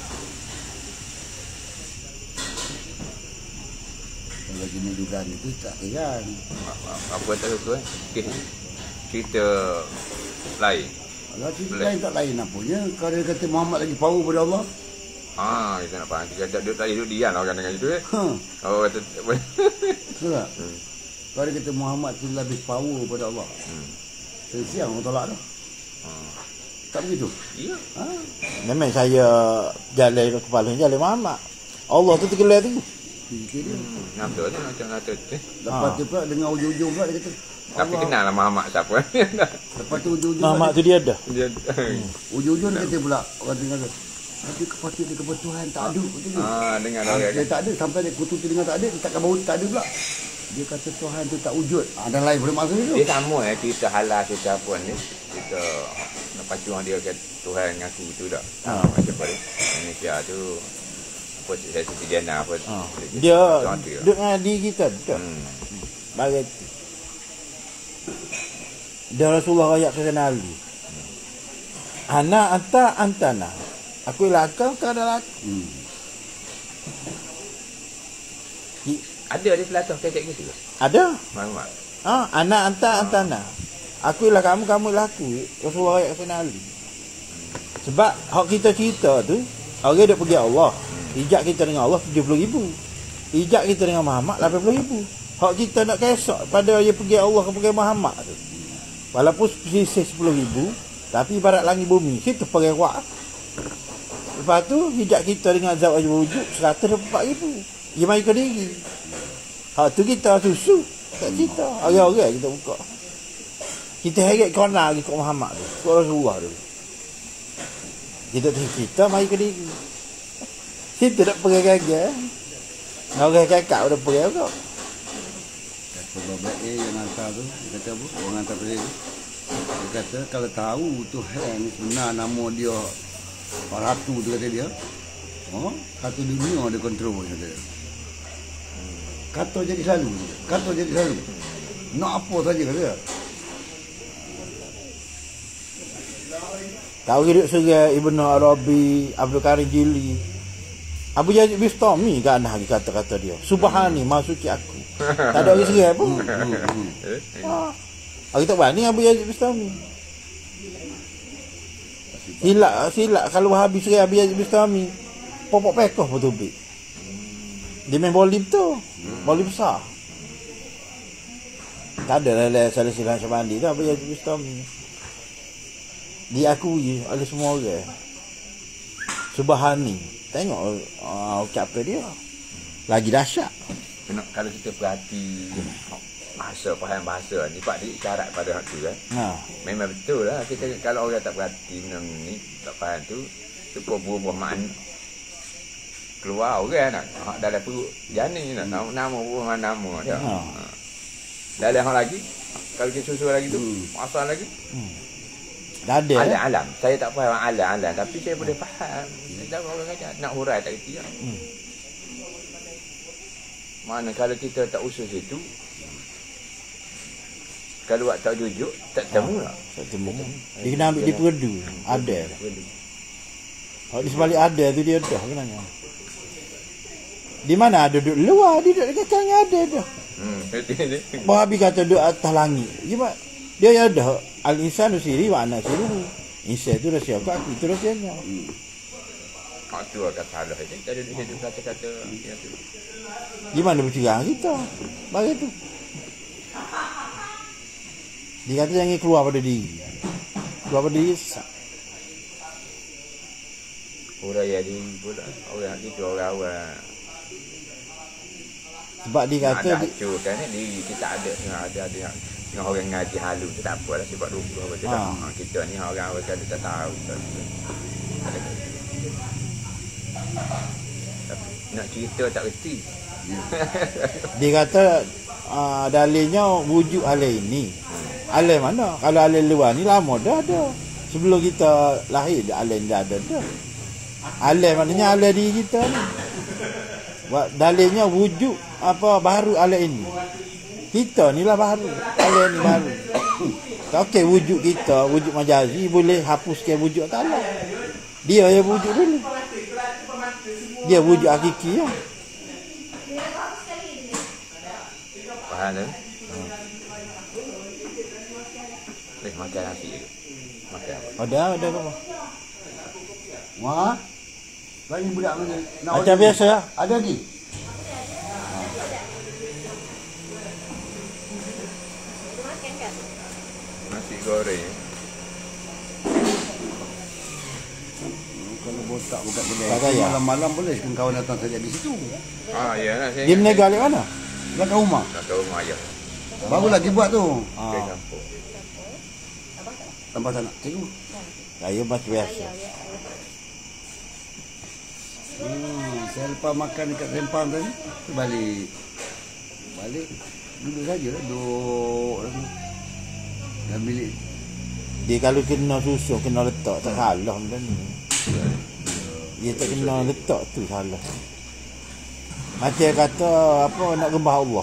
Kalau jenis dugaan itu tak heran. Apa tak suka cerita lain. Kalau cerita lain tak lain apanya. Kalau dia kata Muhammad lagi power pada Allah. Kita nak faham. Kita tak duduk diam orang dengan itu Oh kata betul tak? Kalau dia kata Muhammad tu lebih power pada Allah. Siang orang tolak dah. Tak begitu? Ya. Memang saya jalan kepala jalan Muhammad. Allah tu tergelar tu. Nampak dia macam kata Lepas tu pula dengan ujung-ujung pula dia kata tapi kenal lah Muhammad siapa. Lepas tu ujung-ujung Muhammad tu dia ada. Ujung-ujung dia kata pula orang dengar tapi kepada dia kepada Tuhan tak ada. Dengar orang dia tak ada sampai dia kutu tu dengar tak ada, dia takkan bau tak ada pula. Dia kata Tuhan tu tak wujud. Dan lain boleh maksud tu. Dia sama cerita halal cerita apa ni. Kita lepas tu dia kata Tuhan ngaku tu tak. Macam apa Indonesia tu apa saya Diana apa. Dia duduk dengan diri kita tak. Bagi dia Rasulullah ayat ke Ali. Ana anta antana. Aku ialah kau adalah aku. Ada di Selatan kecek gitu ke? Ada. Mana? Anak antana. Aku ialah kamu, kamu ialah aku. Rasulullah ayat ke Ali. Sebab hak kita cerita tu, orang dia pergi Allah. Hijab kita dengan Allah 70,000. Hijab kita dengan Muhammad 80,000. Hak kita nak kesok pada dia pergi Allah ke pergi Muhammad tu. Walaupun sisih 10,000, tapi ibarat langit bumi, kita pergi kuat. Lepas tu hijab kita dengan zat wujud 104,000. Dia mai ke diri. Hak tu kita susu. Tak cerita. Orang-orang kita buka. Kita heret kena lagi kat Muhammad tu. Kat Rasulullah tu. Kita mai ke diri. Kita tak pergi gagal. Orang kakak udah pergi juga. Kata Bapak A yang hantar tu, dia kata apa? Orang hantar tu. Dia kata kalau tahu Tuhan ni sebenar nama dia Ratu tu kata dia. Satu dunia dia kontrol kata dia. Kata jadi selalu. Nak apa saja kata dia. Tahu hidup serai Ibnu Arabi, Abdul Karim Jili. Abu Yazid Bistami kan ada kata-kata dia. Subhani, maha suci aku. Tak ada orang serai pun. Aku tak berani Abu Yazid Bistami. Silap kalau habis Bustami. Popok pekoh pun tubik. Dia main boli betul. Boli besar. Tak ada lah salah silap Syabandi tu apa yang Bustami. Diakui oleh semua orang. Subhani. Tengok ucapan dia. Lagi dahsyat. Kalau kita perhati faham bahasa ni pak dia isyarat pada hak tu kan. Memang betul lah kita kalau orang tak perhati benda ni tak faham tu berubah makna keluar orang nak dalam perut jani nak tahu nama buah nama dia. Dalam hal lagi kalau kita susul lagi tu asal lagi. Dah ada. Alam. Saya tak faham alam tapi saya boleh faham. Saya orang kata nak hurai tak kerti. Mana kalau kita tak usul situ kalau tak jujur tak temu lah. Tak temu. Dia kena ambil di perdu. Ada. Kalau di sebalik ada tu dia dah sebenarnya. Di mana ada duduk luar, dia duduk dekat kaki ada dah. Bahabi kata duduk atas langit. Dia yang ada al-insanu siri wa ana siruhu. Insan tu rahsia aku tu rahsianya. Hak tu agak salah je. Tadi dia kata-kata dia tu. Di mana bercerang kita? Bagi tu. Dia kata jangan keluar pada diri. Keluar pada diri sesat. Orang yang di pula orang itu orang sebab dia kata ada kan diri kita ada dengan orang ngaji halu tu tak apalah sebab rupa apa tu kita ni orang kalau tak tahu tapi nak cerita tak reti. Dia kata dalilnya wujud alai ini. Alai mana? Kalau alai luar ni lama dah ada. Sebelum kita lahir alai dah ada dah. Alai maknanya alai diri kita ni. Dalilnya wujud apa baru alai ini. Kita ni lah baru. Alai ni baru. Okey wujud kita, wujud majazi boleh hapuskan wujud Allah. Dia yang wujud dulu. Dia wujud hakiki ya. Faham tak? Makan nasi. Makan apa? Ada apa? Wah. Lagi budak mana? Macam biasa lah. Ada lagi? Nasi goreng. Kalau botak buka kedai. Tak payah. Malam-malam boleh kawan datang saja di situ. Ya lah saya. Dia menegak di mana? Belakang rumah. Kat rumah ya. Baru lagi buat tu. Ke kampung. Tambah sana. Cikgu. Saya macam biasa. Saya lepas makan dekat Sempang tadi, balik. Duduk saja lah, duduk lagi. Dalam bilik. Dia kalau kena susu, kena letak, tak salah benda ni. Dia tak kena letak tu salah. Macam kata, apa, nak gembah Allah.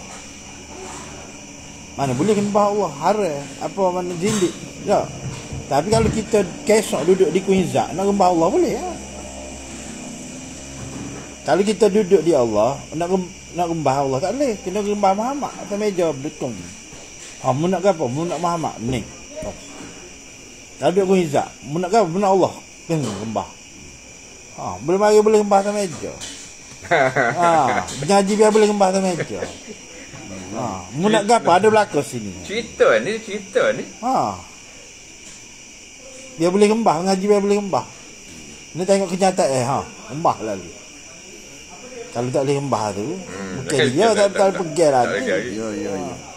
Mana boleh gembah Allah, haram. Apa, mana zindik. Tak. Tapi kalau kita kesok duduk di Queenzak, nak gembah Allah boleh ya. Kalau kita duduk di Allah, nak gembah Allah tak boleh. Kena gembah Muhammad atas meja berdekung. Mu nak apa? Mu nak Muhammad ni. Kalau duduk Queenzak, mu nak apa? Mu nak Allah. Kena gembah. Boleh mari boleh gembah atas meja. Mengaji biar boleh gembah atas meja. Mu nak apa? Ada belakang sini. Cerita ni. Dia boleh gembah, ngaji biar boleh gembah. Ni tengok kenyataan gembah lalu. Kalau tak boleh gembah tu, bukan dia tak pergi lagi. Ya.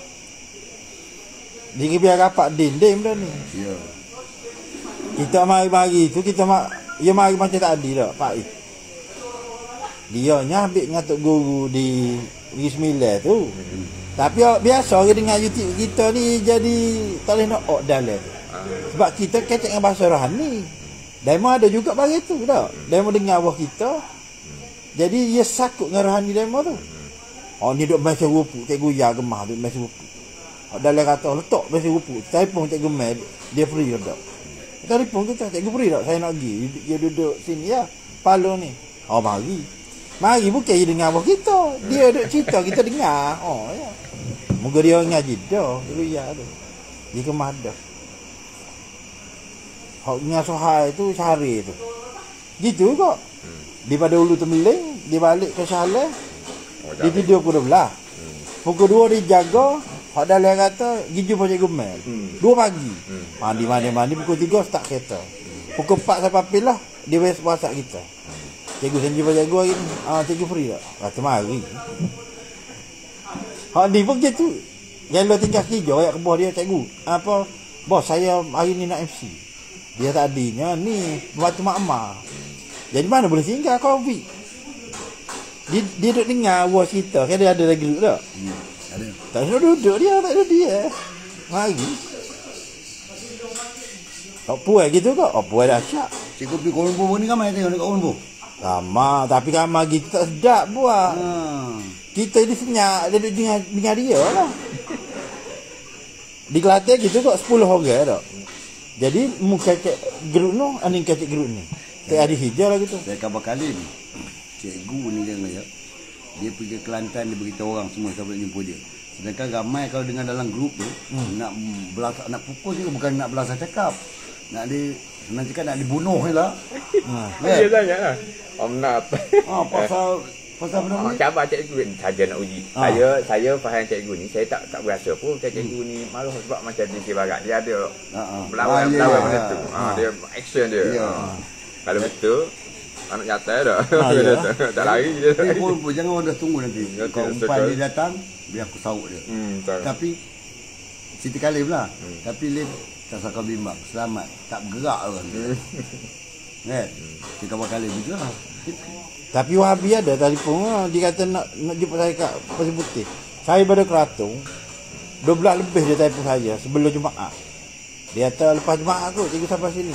Dia biar rapat dinding benda ni. Ya. Kita mari tu kita dia mari macam tadi dah, Pak I. Dia ambil dengan tok guru di Negeri Sembilan tu. Tapi biasa orang dengar YouTube kita ni jadi tak boleh nak dalam. Sebab kita kecek dengan bahasa rohani. Demo ada juga bagi tu dah. Demo dengar Allah kita. Jadi dia sakut dengan rohani demo tu. Ni duk baca rupu, cikgu ya gemah duk baca rupu. Dalam kata letak baca rupu, telefon cikgu Mel, dia free ke tak? Telefon kita, cikgu free tak? Saya nak pergi. Dia duduk sini ya, Palo ni. Mari bukan dia dengar Allah kita. Dia duk cerita kita dengar. Ya. Moga dia ngaji dah, dulu ya tu. Dia kemah dah. Hak ngasuh hai tu sehari tu. Gitu kok. Daripada Ulu Tembeling, dia balik ke Shah-Alam. Dia tidur pukul 12. Pukul 2 dia jaga. Hak dalam kata, pergi jumpa Cikgu Mel. 2 pagi. Mandi pukul 3 start kereta. Pukul 4 sampai pil lah, dia WhatsApp kita. Cikgu saya jumpa cikgu hari ni. Cikgu free tak? Kata mari. Hak ni pun gitu. Kalau tinggal kerja, ayat ke bawah dia, cikgu. Bos saya hari ni nak MC. Dia tadinya ni, waktu mak-mak. Jadi mana boleh singgah COVID. Dia duduk dengar voice kita. Kan dia ada lagi duduk tak? Ada. Tak ada duduk dia, tak ada dia. Mari. Tak puas gitu kok. Puas dahsyat. Cikgu pergi Kuala Lumpur ni ramai tengok dekat Kuala Lumpur. Lama, tapi kamar gitu tak sedap buat. Kita ni senyap, dia duduk dengar dia lah. Di Kelantan gitu kok 10 orang tak. Jadi muka cek geruk ni, aning kacik geruk ni. Tak ada hijau lah gitu. Saya kabar kali ni. Cikgu ni dia pergi ke Kelantan, dia beritahu orang semua siapa nak jumpa dia. Sedangkan ramai kalau dengar dalam grup tu nak pukul je, bukan nak belasah cakap. Nak senang cakap nak dibunuh je lah. Dia tanya lah. Nak Pasal apa nama ni? cabar cikgu ni saja nak uji. Saya faham cikgu ni, saya tak berasa pun cikgu ni malu sebab macam di barat dia ada melawan benda tu. Dia action dia. Kalau betul anak nyata dah. Tak lari dia. Pun jangan orang dah tunggu nanti. Kalau umpan dia datang, biar aku sauk dia. Tapi Siti Kalim lah. Tapi Lim tak sangka bimbang. Selamat. Tak bergerak orang. Kan? Dia kabar Kalim juga lah. Tapi Wahabi ada telefon, dia kata nak jumpa saya kat Pasir Putih. Saya pada Keratung, 12 lebih dia telefon saya sebelum Jumaat. Dia kata lepas Jumaat kot cikgu sampai sini.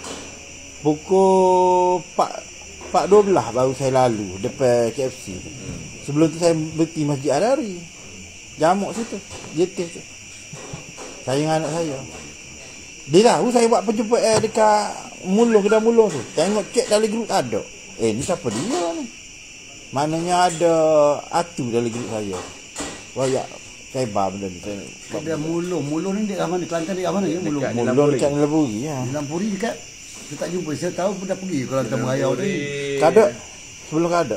Pukul 4.12 baru saya lalu depan KFC. Sebelum tu saya berhenti Masjid Al-Ari. Jamuk situ, JT tu. Saya dengan anak saya. Dia tahu saya buat perjumpaan dekat Mulung, kedai Mulung tu. Tengok cek dalam grup tak ada. Ni siapa dia ni? Maknanya ada atu dalam grup saya. Wayak sebar benda ni. Kedai Mulung ni dekat mana? Kelantan dekat mana ya? Mulung dekat Nelaburi ya. Lampuri dekat. Saya tak jumpa. Saya tahu pun dah pergi Kelantan Merayau tadi. Kada. Sebelum kada.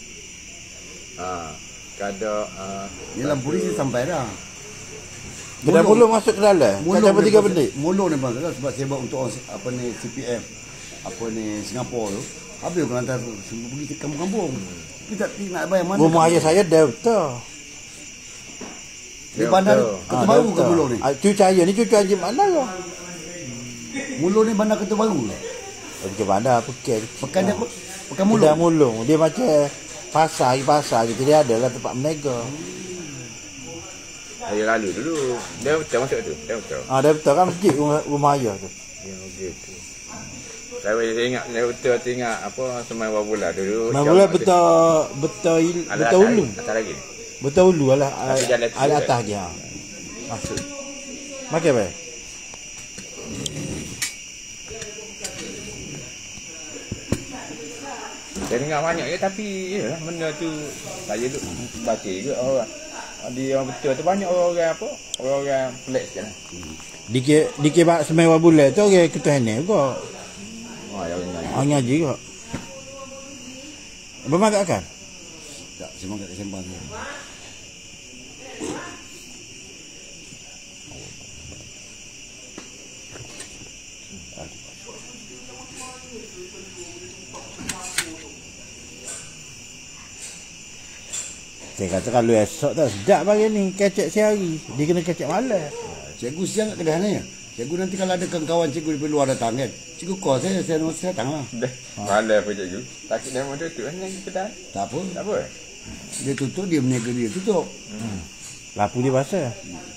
Kada Ni Lampuri saya sampai dah. Kedai Mulung masuk ke dalam. Kacau 3 bilik. Mulung ni bang, sebab saya buat untuk apa ni CPF, apa ni Singapura tu. Habis Kelantan tu semua pergi ke kampung-kampung. Kita nak bayar mana? Rumah ayah saya Delta. Di bandar Kota Baru ke Mulung ni? Cucu saya ni cucu haji mana ke? Mulung ni bandar Kota Baru ke? Ke bandar Pekan. Pekan dia apa? Pekan Mulung. Kedai Mulung. Dia macam pasar gitu. Dia ada lah tempat menega. saya lalu dulu. Dia betul masuk tu. Dia betul. Delta kan masjid rumah ayah tu. Ya begitu. Saya ingat saya ingat apa semai bulan dulu. Bulan betul ulu. Atas lagi. Betul ulu lah. Jalan Atas dia. Masuk. Makan baik. Saya dengar banyak je tapi yalah benda tu saya duk baca juga orang. Dia orang betul tu banyak orang apa? Orang pelik sikit lah. Dikit bak semai bulan tu orang ketua ni kok. Yang ngaji. Ngaji kok. Apa makan kan? Tak, saya makan kat sembang ni. Saya kata kalau esok tak sedap pagi ni kecek sehari. Dia kena kecek malam. Cikgu siang kat kedai ni. Cikgu nanti kalau ada kawan cikgu di luar datang kan. Cikgu call saya datang lah. Malam apa cikgu? Takut dia mau tutup kan kedai? Tak apa. Tak apa. Dia tutup, dia berniaga dia tutup. Lapu dia basah.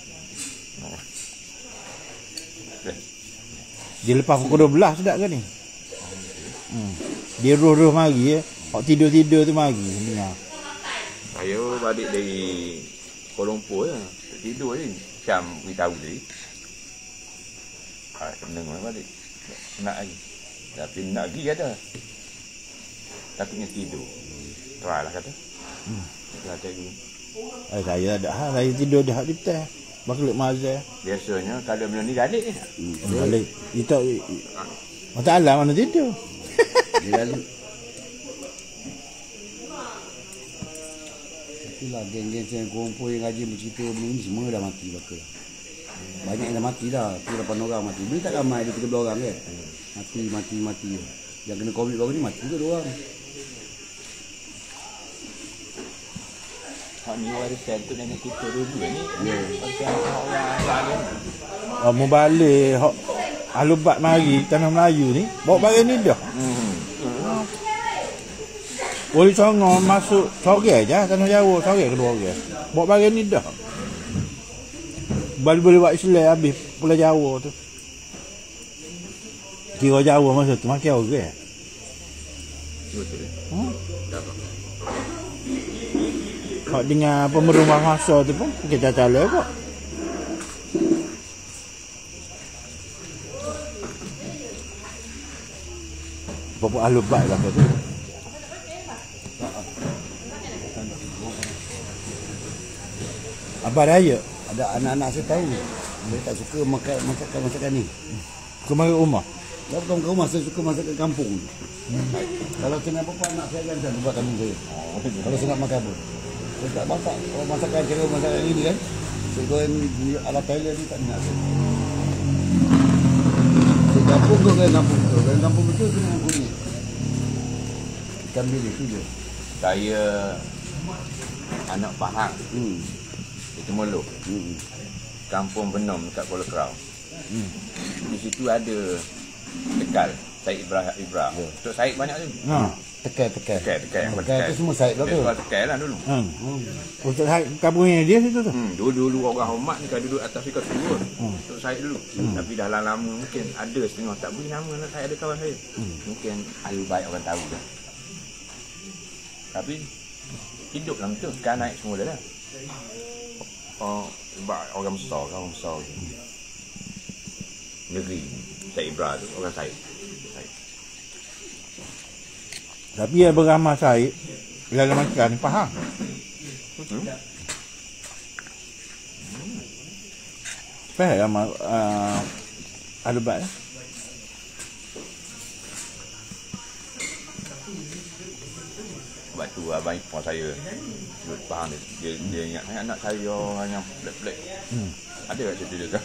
Dia lepas pukul 12 sedap ke ni? Dia roh-roh mari ya. Hak tidur-tidur tu mari dengar. Saya balik dari Kuala Lumpur je. Tidur je. Syam beritahu dia. Dengar balik. Nak lagi. Tapi nak pergi kata. Takutnya tidur. Try lah kata. Itulah cikgu. Saya ada hal. Saya tidur dah di petang. Bakal mazal. Biasanya kalau belum ni galik je. Balik. Kita Mata alam mana tidur. Dia lalu. Itulah geng-geng yang kumpul yang ngaji bercerita benda ni semua dah mati bakal. Banyak yang dah mati dah. Tu 8 orang mati. Beli tak ramai ada 13 orang kan. Mati. Yang kena COVID baru ni mati ke 2 orang. Hak ni warisan tu nenek kita dulu ni. Ya. Macam orang lain. Mau balik hok alubat mari tanah Melayu ni bawa barang ni dah. Boleh songo masuk sore je tanah Jawa, sore kedua orang. Bawa barang ni dah. Boleh buat Islam habis Pulau Jawa tu. Kira Jawa masa tu makin orang. Betul. Hak dengan pemerintah masa tu pun kita calon kok. Bapak alubat lah tu. Abah raya Ada anak-anak saya tahu. Dia tak suka masakan ni. kemari rumah. Dia bukan ke rumah, saya suka masakan kampung. Kalau kena apa-apa anak saya akan macam buat kambing saya. Kalau saya nak makan apa. Saya tak masak. Kalau masakan kira masakan ini kan. Saya goreng ala Thailand ni tak nak saya. Saya kampung ke goreng kampung. Goreng kampung betul kena dengan kunyit. Ikan bilik tu je. Saya anak Pahang. Itu Molo. Kampung Benom dekat Kuala Kerau. Di situ ada Tekal, Syed Ibrahim. Tok Syed banyak tu. Tekal. Tekal Tu semua Syed lah tu. Tekal lah dulu. Untuk kampungnya dia situ tu. Dulu orang hormat ni kan duduk atas ikat turun. Tok Syed dulu. Tapi dah lama mungkin ada setengah tak beri nama lah. Saya ada kawan saya. Mungkin ahli baik orang tahu dah. Tapi hidup lah betul. Sekarang naik semua dah. Orang besar negeri Syed Ibrahim tu orang Syed. Tapi yang beramah Syed dalam makan faham. Faham alubat lah. Sebab tu abang ipar saya duduk Pahang dia ingat anak saya orang yang pelik-pelik. Ada kat situ juga.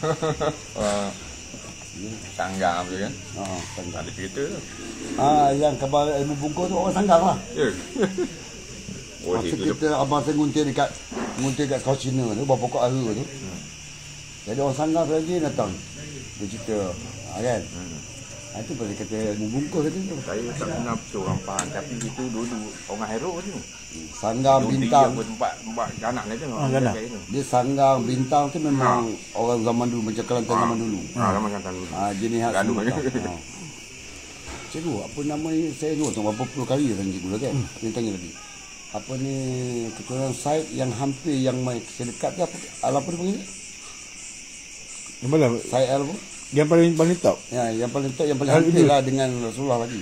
Sanggang tu kan. Ada cerita tu. Yang khabar ilmu bungkus tu orang Sanggang lah. Ya. Masa kita abang saya nguntir kat South China tu, bawa pokok ara tu. Jadi orang Sanggang lagi datang. Dia cerita, kan? Itu boleh kata ilmu bungkus tu. Saya tak kenal betul orang Pahang, tapi itu dulu orang Hero tu. Sanggang Bintang. Dia tempat ganak dia tu. Dia Sanggang Bintang tu memang orang zaman dulu, macam Kelantan zaman dulu. Zaman Kelantan dulu. Jenis hak semua. Cikgu, apa nama ni? Saya lupa berapa puluh kali dah cikgu lah kan. Dia tanya tadi. Apa ni kekurangan site yang hampir yang sedekat dia apa dia panggil? Yang mana? Site apa? Yang paling top. Ya, yang paling top, yang paling hampir lah dengan Rasulullah lagi.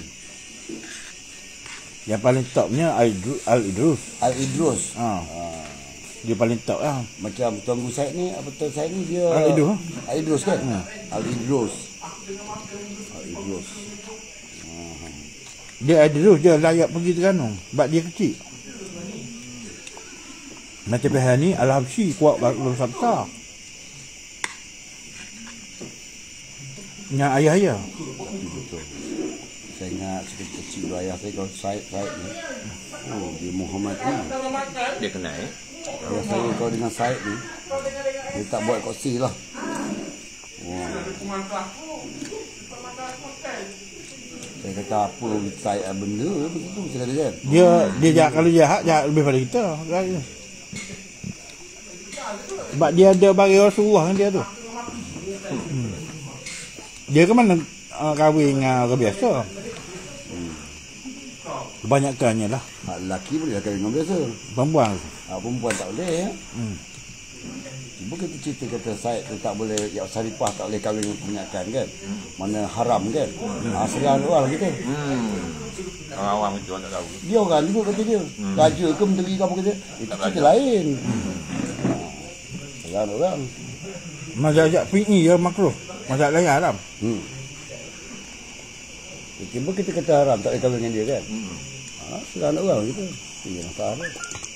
Yang paling topnya Al-Idrus. Al-Idrus. Dia paling top lah. Macam Tuanku Syed ni, apa Tuan Syed ni dia Al-Idrus. Al-Idrus kan? Al-Idrus. Dia Al-Idrus dia layak pergi Terengganu sebab dia kecil. Macam Pihak ni Al-Habsyi kuat belum sabta. Yang ayah-ayah. Betul. Saya ingat kecil dulu ayah saya kalau Syed ni. Dia Muhammad ni. Dia kenal Ayah saya kalau dengan Syed ni, dia tak buat koksi lah. Saya kata apa Syed benda begitu saya kata kan. Dia jahat, kalau jahat lebih pada kita. Sebab dia ada bagi Rasulullah kan dia tu. Dia ke mana kahwin dengan orang biasa. Kebanyakannya lah. Lelaki boleh kahwin dengan biasa. Perempuan. Perempuan tak boleh ya. Cuba kita cerita kata Syed tu tak boleh, ya Saripah tak boleh kahwin dengan kebanyakan kan. Mana haram kan. Serang orang kita. Orang awam itu orang tak tahu. Dia orang juga kata dia. Raja ke menteri ke apa kata. Itu cerita lain. Serang orang. Mazhab Syafi'i ya makruh. Mazhab lain haram. Tiba kita kata haram tak boleh kahwin dengan dia kan. Sekarang orang gitu. Iya, masalah.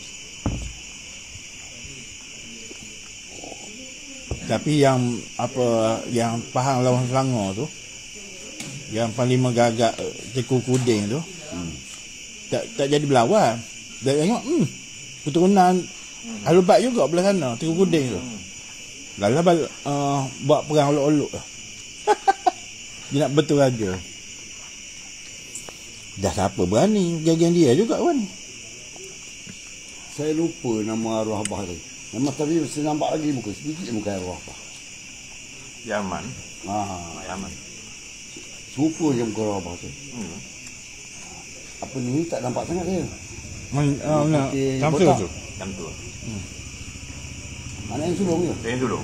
Tapi yang Pahang lawan Selangor tu, yang paling megagak Teku Kuding tu, tak jadi berlawan. Dia tengok, keturunan Halubat juga belah sana, Teku Kuding tu. Lalu buat perang olok-olok. Dia nak betul raja. Dah siapa berani jaga dia juga kan. Saya lupa nama arwah abah tu. Nama tapi mesti nampak lagi muka. Sedikit muka arwah abah. Yaman. Yaman. Serupa je muka arwah abah tu. Apa ni tak nampak sangat dia. Samsul tu. Samsul. Anak yang sulung je. Yang sulung.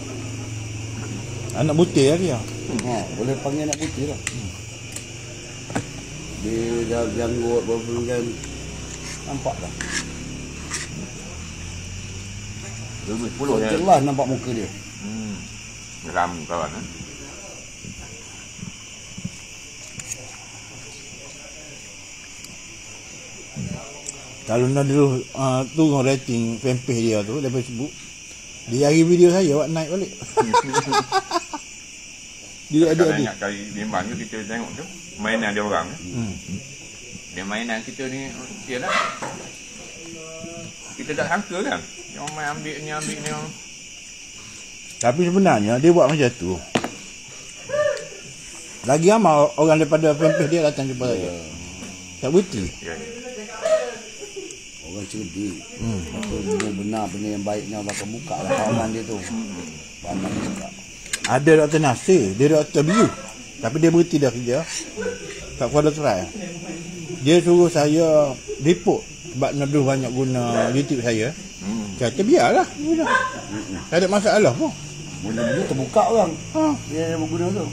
Anak butir lah dia. Boleh panggil anak putih lah. Dia dah janggut berbulan. Nampak dah. 2010 je. Jelas nampak muka dia. Geram kawan. Kalau nak dulu turun rating fanpage dia tu daripada Facebook, dia cari video saya buat naik balik. Dia ada banyak kali bimbang tu kita tengok tu mainan dia orang. Dia mainan kita ni dia lah. Kita tak sangka kan. Yang main ambil ni. Tapi sebenarnya dia buat macam tu. Lagi ramai orang daripada fanpage dia datang jumpa saya. Tak bukti. Orang cerdik. Benar benda yang baiknya Allah akan buka lah kawan dia tu. Pandang buka. Ada Dr. Nasir, dia Dr. Biu. Tapi dia berhenti dah kerja kat Kuala Serai. Dia suruh saya report sebab Naduh banyak guna YouTube saya. Kata biarlah guna. Tak ada masalah pun. Mula dia terbuka orang. Dia berguna tu.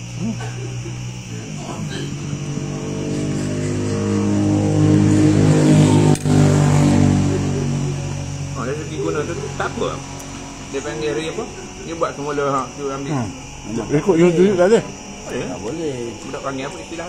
Dari segi guna tu tak apa. Dia panggil hari apa? Dia buat semula tu ambil. Rekod YouTube tak ada. Tak boleh. Budak panggil apa istilah?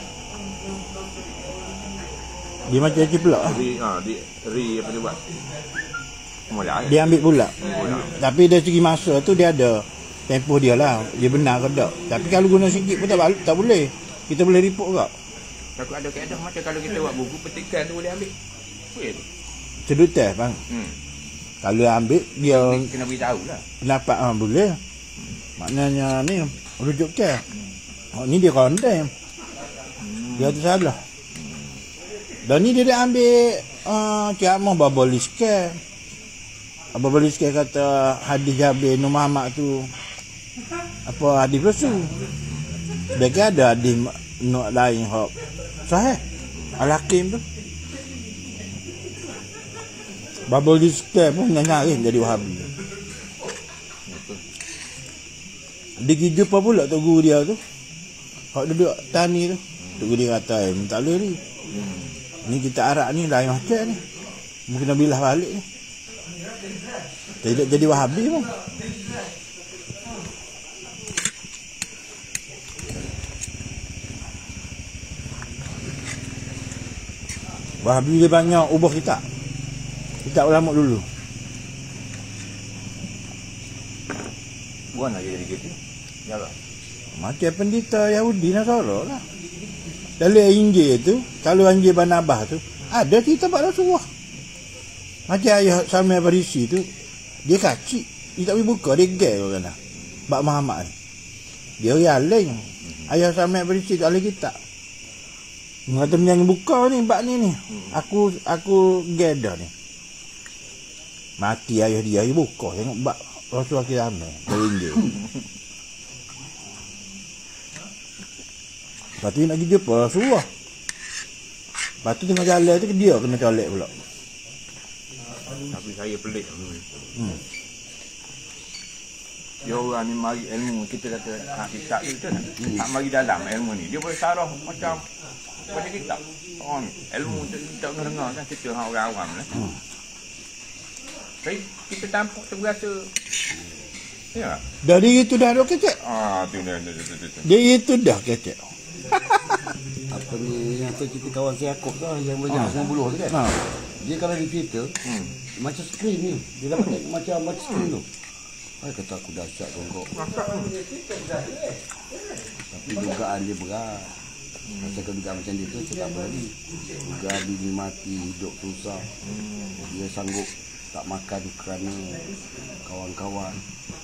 Dia macam cik pula. Ri apa dia buat? Semula. Dia ambil pula. Tapi dari segi masa tu dia ada tempoh dia lah. Dia benar ke tak. Tapi kalau guna sikit pun tak boleh. Kita boleh report ke? Takut ada keadaan macam kalau kita buat buku petikan tu boleh ambil. Boleh tu. Sedut test bang. Kalau ambil dia kena beritahu lah. Pendapat boleh. Maknanya ni rujuk ke. Ni dia condemn. Dia tu salah. Dan ni dia dah ambil ceramah Babalis ke. Babalis ke kata hadis Jabir Nur Muhammad tu apa hadis palsu. Sebagai ada hadis Nur lain hak sahih. Al-Hakim tu. Babalis ke pun nyaris jadi Wahabi. Dia pergi jumpa pula tok guru dia tu. Hak duduk tani tu. Tok guru dia kata, tak boleh ni. Ni kita arak ni lain macam ni. Mungkin nak bilah balik ni. Tidak jadi Wahabi pun. Wahabi dia banyak ubah kitab. Kitab ulama dulu. Bukan lagi jadi gitu. Jalan. Macam pendeta Yahudi Nasara lah. Dalam Injil tu, kalau Injil Barnabas tu, ada cerita Pak Rasulullah. Macam ayah Salman Farisi tu, dia kacik. Dia tak boleh buka, dia gay orang lah. Pak Muhammad ni. Dia rialing. Ayah Salman Farisi tak boleh kitab. Mengata jangan buka ni, bak ni. Aku gay dah ni. Mati ayah dia buka. Tengok bak Rasulullah kita ambil dari Injil. Lepas tu nak pergi jumpa Rasulullah. Lepas tu tengah jalan tu dia kena colek pula. Tapi saya pelik. Dia orang ni mari ilmu kita kata kitab tu kan. Tak mari dalam ilmu ni. Dia boleh sarah macam kitab. Ilmu tu kita pernah dengar kan cerita orang awam lah. Tapi kita tampak terbiasa Ya. Dari itu dah ada kecek. Tu. Dia itu dah kecek. Apa ni yang tu cerita kawan saya Yaakob tu yang banyak 90 tu kan. Dia kalau di Twitter macam skrin ni. Dia dapat macam skrin tu. Ay, kata aku dahsyat kau. Tapi dugaan dia berat. Macam dugaan macam dia tu saya tak berani. Dugaan bini mati, hidup susah. Dia sanggup tak makan kerana kawan-kawan.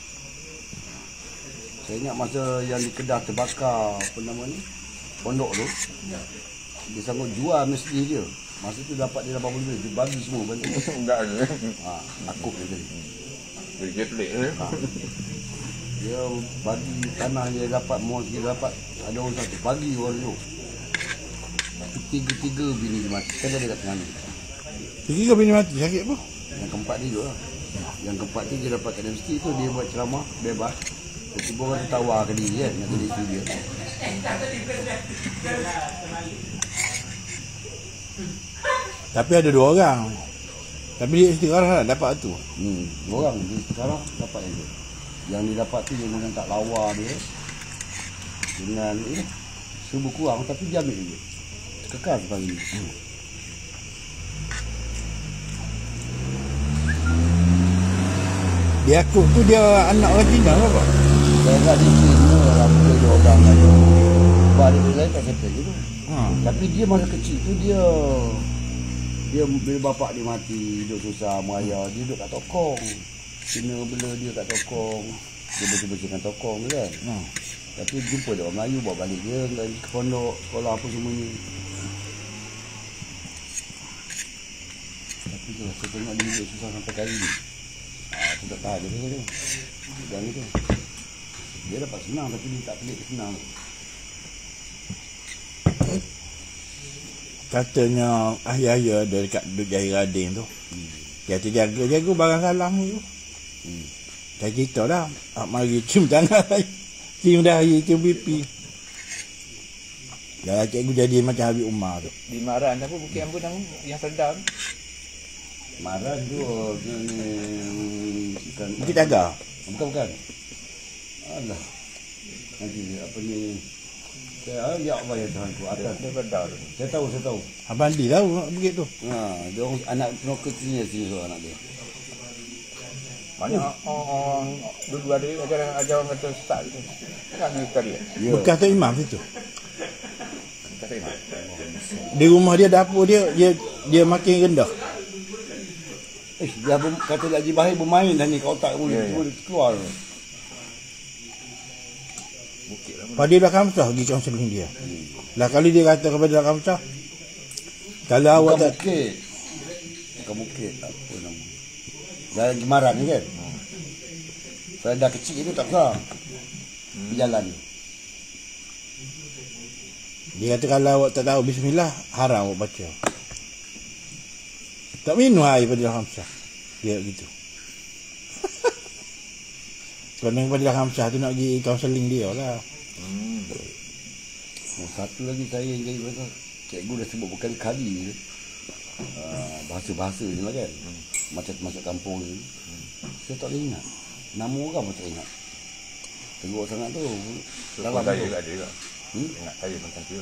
Saya ingat masa yang di Kedah terbakar apa nama ni? Pondok tu. Dia sanggup jual masjid dia. Masa tu dapat dia 80 duit, dia bagi semua bantu. Enggak ke? Aku dia tadi. Dia pelik eh. Dia bagi tanah dia dapat, mos dia dapat. Ada orang satu bagi orang tu. Tiga bini dia mati. Kan dia kat tengah ni. Tiga bini mati sakit apa? Yang keempat dia juga lah. Yang keempat ni dia dapat kat universiti tu, dia buat ceramah bebas. Tiba-tiba orang tu tawar ke dia kan, nak jadi isteri dia. Tapi ada 2 orang. Tapi dia istiqarah dapat tu. Orang dia sekarang dapat yang tu. Yang dia dapat tu dia dengan tak lawa dia. Dengan serba kurang tapi dia ambil dia. Kekal sampai ni. Dia Yaakob tu dia anak orang Cina ke apa? Saya ingat di Cina lah dia orang ada. Balik lain tak settle gitu. Tapi dia masa kecil tu dia bila bapak dia mati, hidup susah, meraya, dia duduk kat tokong. Cina bela dia kat tokong. Dia bersih-bersihkan tokong tu kan. Tapi jumpa dia orang Melayu bawa balik dia ke pondok, sekolah apa semua ni. Tapi tu saya tengok dia hidup susah sampai kali ni. Aku tak tahan dia tu. Dan itu. Dia dapat senang tapi dia tak pelik senang. Katanya ayah-ayah ada dekat duduk Jaya Rading tu. Dia tu jaga barang salam tu. Saya cerita dah. Mari cium tangan saya. Cium dahi, cium pipi. Dah cikgu jadi macam Habib Umar tu. Di Maran apa Bukit Ambon yang sedap. Maran tu bukan Bukit Tagar. Bukan. Alah. Nanti apa ni? Ya Allah ya Tuhanku. Atas Dia sedap tu. saya tahu. Abang Andi tahu bukit tu. Dia orang anak penokot sini so anak dia. Banyak orang dulu ada ajaran kata start tu. Kan kita dia. Ya. Bekas tu imam situ. Kata imam. Di rumah dia dapur dia makin rendah. Dia kata Haji Bahir bermain dah ni kat otak boleh keluar. Bukit lah. Pada dah kamsah pergi kaunseling dia. Lah kali dia kata kepada kamsah, kalau awak tak Bukan bukit apa nama. Jalan Gemaran ni kan. Saya dah kecil tu tak sah. Jalan. Dia kata kalau awak tak tahu bismillah, haram awak baca. Tak minum air pada Hamzah. Dia gitu. Kerana pada Hamzah tu nak pergi kaunseling dia lah. Satu lagi saya yang jadi pasal cikgu dah sebut berkali-kali bahasa-bahasa ni lah kan. Macam masuk kampung ni. Saya tak boleh ingat. Nama orang pun tak ingat. Teruk sangat tu. Dalam saya juga ada juga. Ingat saya macam tu.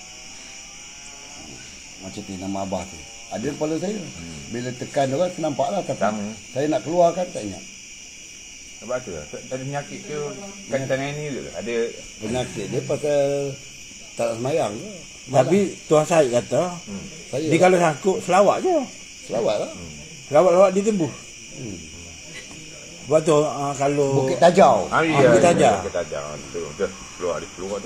Macam tu nama abah tu. Ada kepala saya. Bila tekan orang nampaklah tapi Sama. saya nak keluarkan tak ingat. Sebab tu lah. Ada penyakit tu kan tangan ni tu. Ada Penyakit dia pasal tak nak semayang ke. Tapi Tuan Syed kata, Saya dia kalau sangkut selawat je. selawat lah. Selawat ditembuh. Sebab tu kalau Bukit Tajau. Bukit Tajau. Bukit Tajau. Tu keluar tu.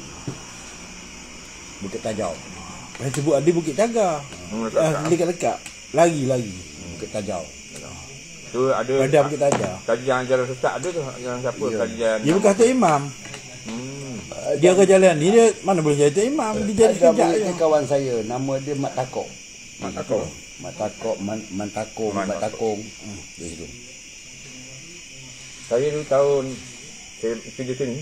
Bukit Tajau. Yang sebut ada Bukit Tagar. Dekat-dekat. Lagi. Bukit Tajau. Tu ada Pada Bukit Tagar. kajian jalan sesat ada tu yang siapa kajian. Dia bukan tu imam. Dia ke jalan ni dia mana boleh jadi imam. Dia jadi Ada kejap je. murid kawan saya, nama dia Mat Takok. Mat Takok. Mat Takok, Mat Takong. Dia situ. Saya dulu tahun saya kerja sini.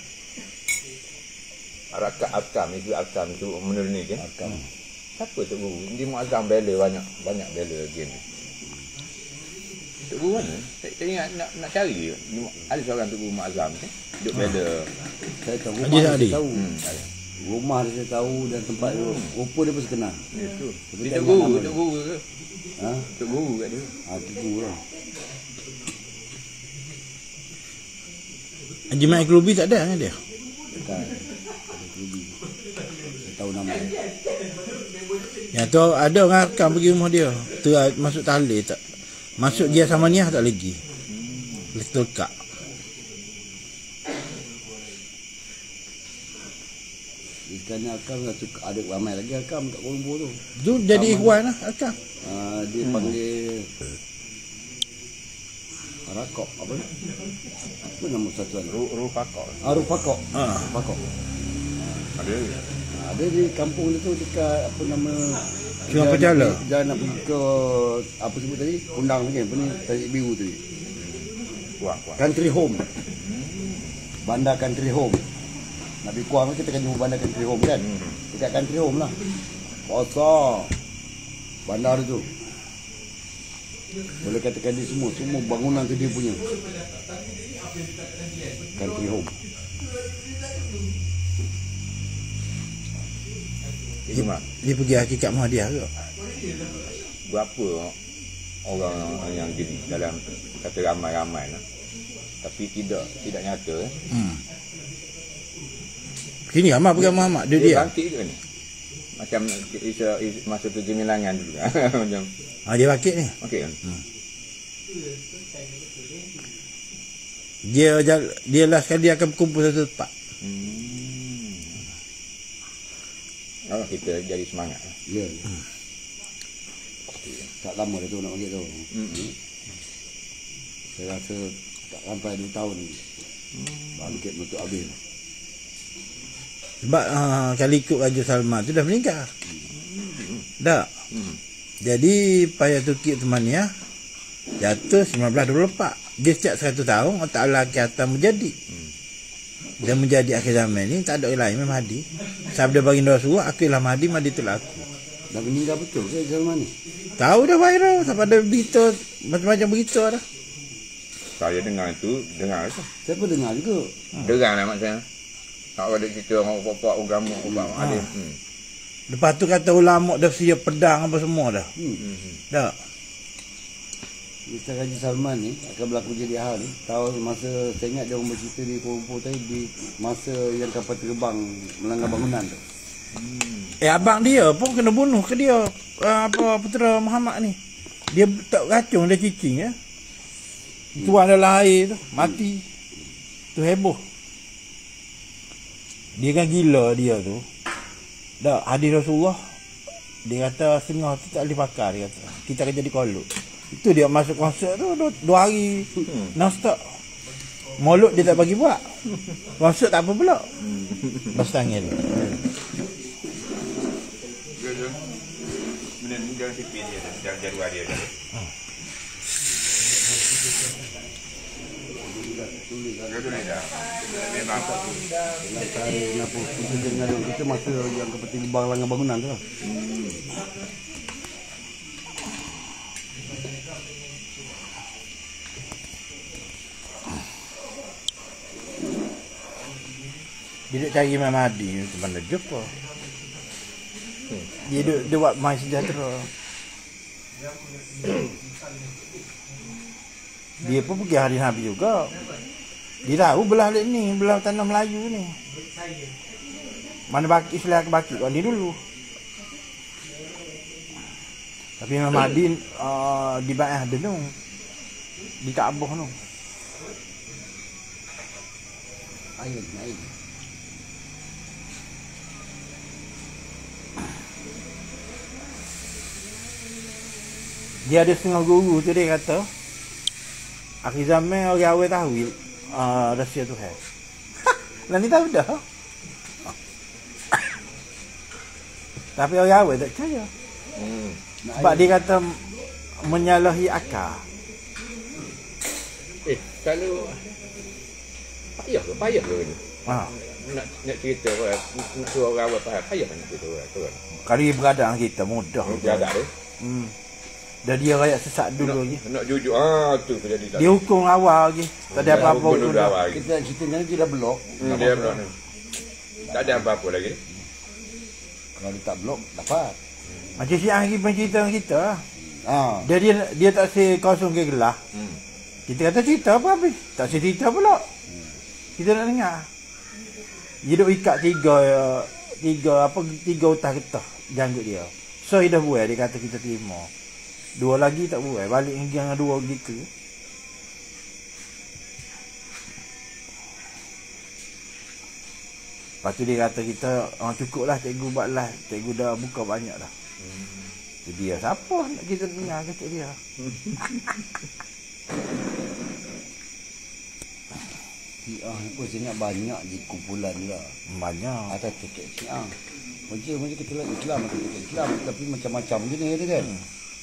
Arakat Akam itu menurut ni kan. Akam. Siapa tu guru? Dia muazzam bela banyak bela game. Tu guru mana? saya ingat nak cari. Ada seorang tu Mak Azam kan. Duduk bela. Saya tahu Haji rumah Sa'adi. saya tahu. Ada. Rumah dia saya tahu dan tempat dia. Rupa dia pun saya kenal. Itu. Tapi Dia tak tok ingat guru, nama tok guru ke? Ha? Tok guru kat dia. Tipu lah. Haji Mak Klubi tak ada kan dia? Dekat. Ada Kerubi. Saya tahu nama dia. Yang tu ada orang akan pergi rumah dia. Tu masuk tali tak. Masuk dia sama niah tak lagi. Betul kak. Ikan Akam ada ramai lagi Akam kat Kuala Lumpur tu. Tu jadi ikhwan lah akan. Dia panggil Rakok apa? Apa nama satuan? Rufakok. Rufakok. Ha. Rufakok. Ada. Ada di kampung dia tu dekat apa nama Sungai Pecala. Jangan nak pergi ke apa sebut tadi? Kundang lagi apa ni? Tarik Biru tadi. Kuah. Country Home. Bandar Country Home. Nak pergi Kuang kita akan jumpa Bandar Country Home kan? Dekat Country Home lah. Besar. Bandar tu. Boleh katakan dia semua bangunan tu dia punya. Country Home. Dia pergi hakikat Muhammadiyah ke? Berapa orang yang jadi dalam kata ramai-ramai lah. Tapi tidak nyata Sini amat pergi Muhammad dia. bangkit ke ni? Macam masa tu gemilangan dulu. Macam Dia bangkit ni. okey kan? Dia last kali dia akan berkumpul satu tempat. Oh, kita jadi semangat lah. Ya. Tak lama dah tu nak pergi tu. Saya rasa tak sampai 2 tahun bangkit untuk habis. Sebab kali ikut Raja Salman tu dah meninggal. Dah. Jadi payah Turki Uthmaniyah jatuh 1924. Dia setiap 100 tahun Allah Ta'ala akan menjadi. Dan menjadi akhir zaman ni tak ada orang lain memang Mahdi. Sabda baginda Rasulullah, akulah Mahdi, Mahdi itulah aku. Dah meninggal betul ke Salman ni? Tahu dah viral, sampai ada berita macam-macam berita dah. Saya dengar tu. Saya pun dengar juga. Derang lah maksudnya. Tak ada cerita orang bapak agama ada. Lepas tu kata ulama dah siap pedang apa semua dah. Dah. Ustaz Haji Salman ni akan berlaku jadi hal ni. Tahu masa saya ingat dia orang bercerita di Kuala Lumpur tadi di masa yang kapal terbang melanggar bangunan tu. Abang dia pun kena bunuh ke dia. Putera Muhammad ni. Dia tak racun, dia cicing ya. Tuan dalam air tu mati. Tu heboh. Dia kan gila dia tu. Dah hadis Rasulullah. Dia kata setengah tu tak boleh pakai dia kata. Kita akan jadi kolok. Itu dia masuk konsert tu 2 hari non-stop. Moluk dia tak bagi buat. Konsert tak apa pula. Lepas tangan dia. Benda ni jangan sipin dia. Jangan jadual dia. Memang Kita masa yang kapal terbang langgar bangunan tu lah. Dia duduk cari Imam Mahdi tu mana jumpa. Dia duduk buat main sejahtera. Dia pun pergi hari Nabi juga. Dia tahu belah ni, belah tanah Melayu ni. Mana baki Islam ke baki kau ni dulu. Tapi Imam Mahdi di Bai'ah dia tu. Di Kaabah tu. Air. Dia ada setengah guru tu dia kata akhir zaman orang awal tahu rahsia Tuhan. Lah ni tahu dah. Tapi orang awal tak percaya. Sebab dia kata menyalahi akal. Kalau payah ke ni? Nak cerita nak suruh orang awal payah nak cerita orang tu kan? Kali beradaan kita mudah. Jaga dia. Dah dia rakyat sesat dulu lagi. Nak jujur. Tu jadi tak. Dia hukum awal lagi. Tak ada apa-apa Hukum pun dulu dah. awal lagi. Kita cerita ni dia dah blok. Dia blok ni. Tak ada apa-apa lagi. Kalau dia tak blok, dapat. Macam Syiah lagi bercerita dengan kita. Ha. Dia tak say kosong ke gelah. Kita kata cerita apa habis? Tak say cerita pula. Kita nak dengar. Dia duk ikat tiga utah getah janggut dia. So dia dah buat, dia kata kita terima. Dua lagi tak buat, balik dengan dua gitu. Lepas tu dia kata kita cukup lah cikgu buat lah. Cikgu dah buka banyak dah. Jadi dia siapa nak kita dengar kata dia. Syiah ni pun saya ingat banyak je kumpulan lah. Banyak. Atas tiket Syiah. Macam kita lah Islam, tiket Islam. Tapi macam-macam jenis dia kan.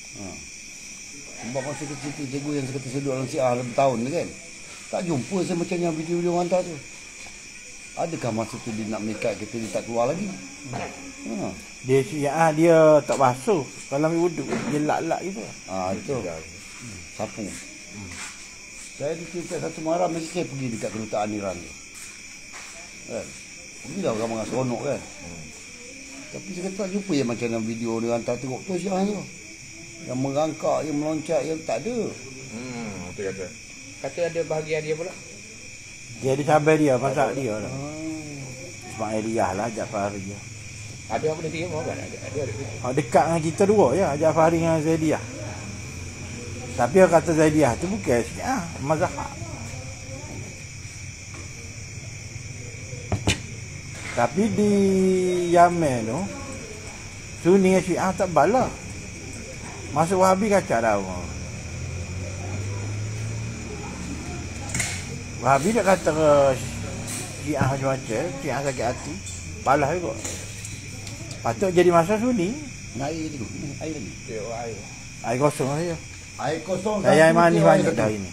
Sebab masa cerita cikgu yang saya kata sedut dalam Syiah dalam tahun tu kan. Tak jumpa saya macam yang video-video hantar tu. Adakah masa tu dia nak mekat kita dia tak keluar lagi? Dia Syiah dia tak basuh. Kalau ambil wuduk dia lak-lak gitu. Itu. Sapu. Saya dekat satu malam mesti saya pergi dekat kedutaan Iran tu. Kan? Pergilah orang dengan seronok kan. Tapi saya kata tak jumpa yang macam dalam video dia hantar tengok tu Syiah tu. Yang merangkak, yang meloncat, yang tak ada. Itu kata. Kata ada bahagian dia pula. Dia ada cabai dia, masak dia lah. Ismail Riyah lah, Jaafar dia. Ada apa dia terima kan? Ada. Dekat dengan kita dua je, Jaafar dengan Zaidiyah. Tapi orang kata Zaidiyah tu bukan Syiah, mazhab. Tapi di Yamen tu Sunni dengan Syiah tak bala. Masuk Wahabi kacau dah. Wahabi dia kata ke Syiah macam-macam, Syiah sakit hati, balas juga. Patut jadi masa Sunni. Air tu, air lagi. Air kosong saja. Air kosong. Air manis banyak dah ini.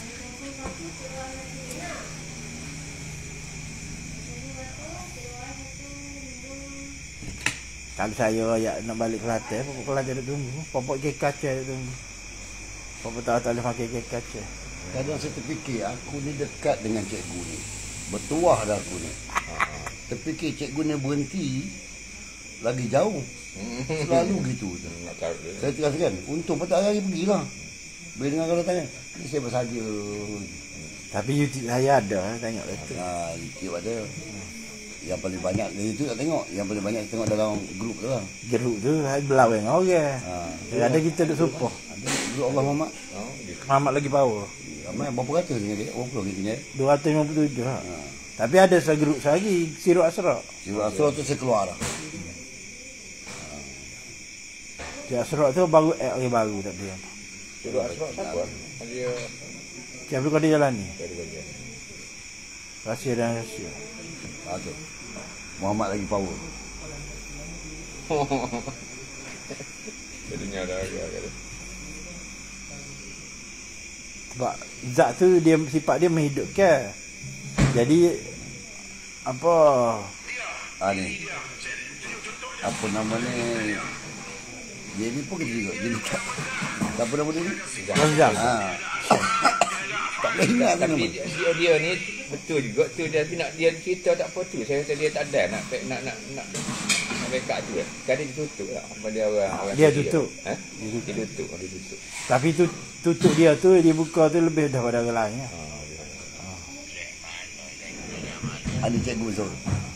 Kalau saya nak balik Kelantan, pokok Kelantan duduk tunggu. Popok kek kaca duduk tunggu. Popok tak boleh makan kek kaca. Kadang saya terfikir aku ni dekat dengan cikgu ni. Bertuah dah aku ni. Terfikir cikgu ni berhenti lagi jauh. Selalu gitu. Saya teraskan, untung pada hari pergilah. Bila dengar kalau tanya, ni saya bersaja. Tapi YouTube saya ada, tengok itu. YouTube ada. Yang paling banyak dari itu tak tengok. Yang paling banyak tengok dalam grup tu lah. Grup tu belawang orang. Ada kita duk support. Ada grup Allah Muhammad. Muhammad lagi power. Ramai berapa ratus tinggal dia? Berapa kita tinggal? 257 lah. Tapi ada segrup lagi, Sirul Asra. Sirul Asra tu saya keluar lah. Sirul Asra tu baru orang baru tak dia. Sirul Asra siapa? Dia siapa kau dia jalan ni? Rahsia dan rahsia. Tu. Muhammad lagi power. Jadinya ada agak. Sebab zat tu dia sifat dia menghidupkan. Jadi apa ni apa nama ni dia ni pun juga jadi apa nama dia ni Razak. Tak boleh ingat kan Tapi dia ni betul juga tu dia nak dia cerita tak apa tu. Saya kata dia tak ada nak backup tu kan. Kan dia tutup lah pada orang Dia tutup. Dia tutup. Tapi tutup dia tu dia buka tu lebih daripada orang lain. Ada cikgu Zul.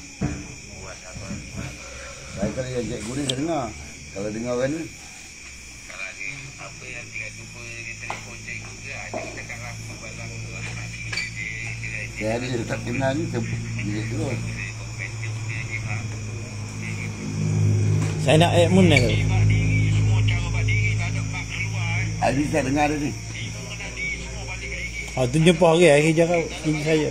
Saya kalau yang cikgu ni saya dengar. Kalau dengar orang ni kalau ada apa yang tidak jumpa dia telefon cikgu ke ada katakanlah pembalang saya ada dia tak kenal ni dia terus. Saya nak add Mun tu. Ada saya dengar dia ni. Tu jumpa orang akhir cakap sini saya.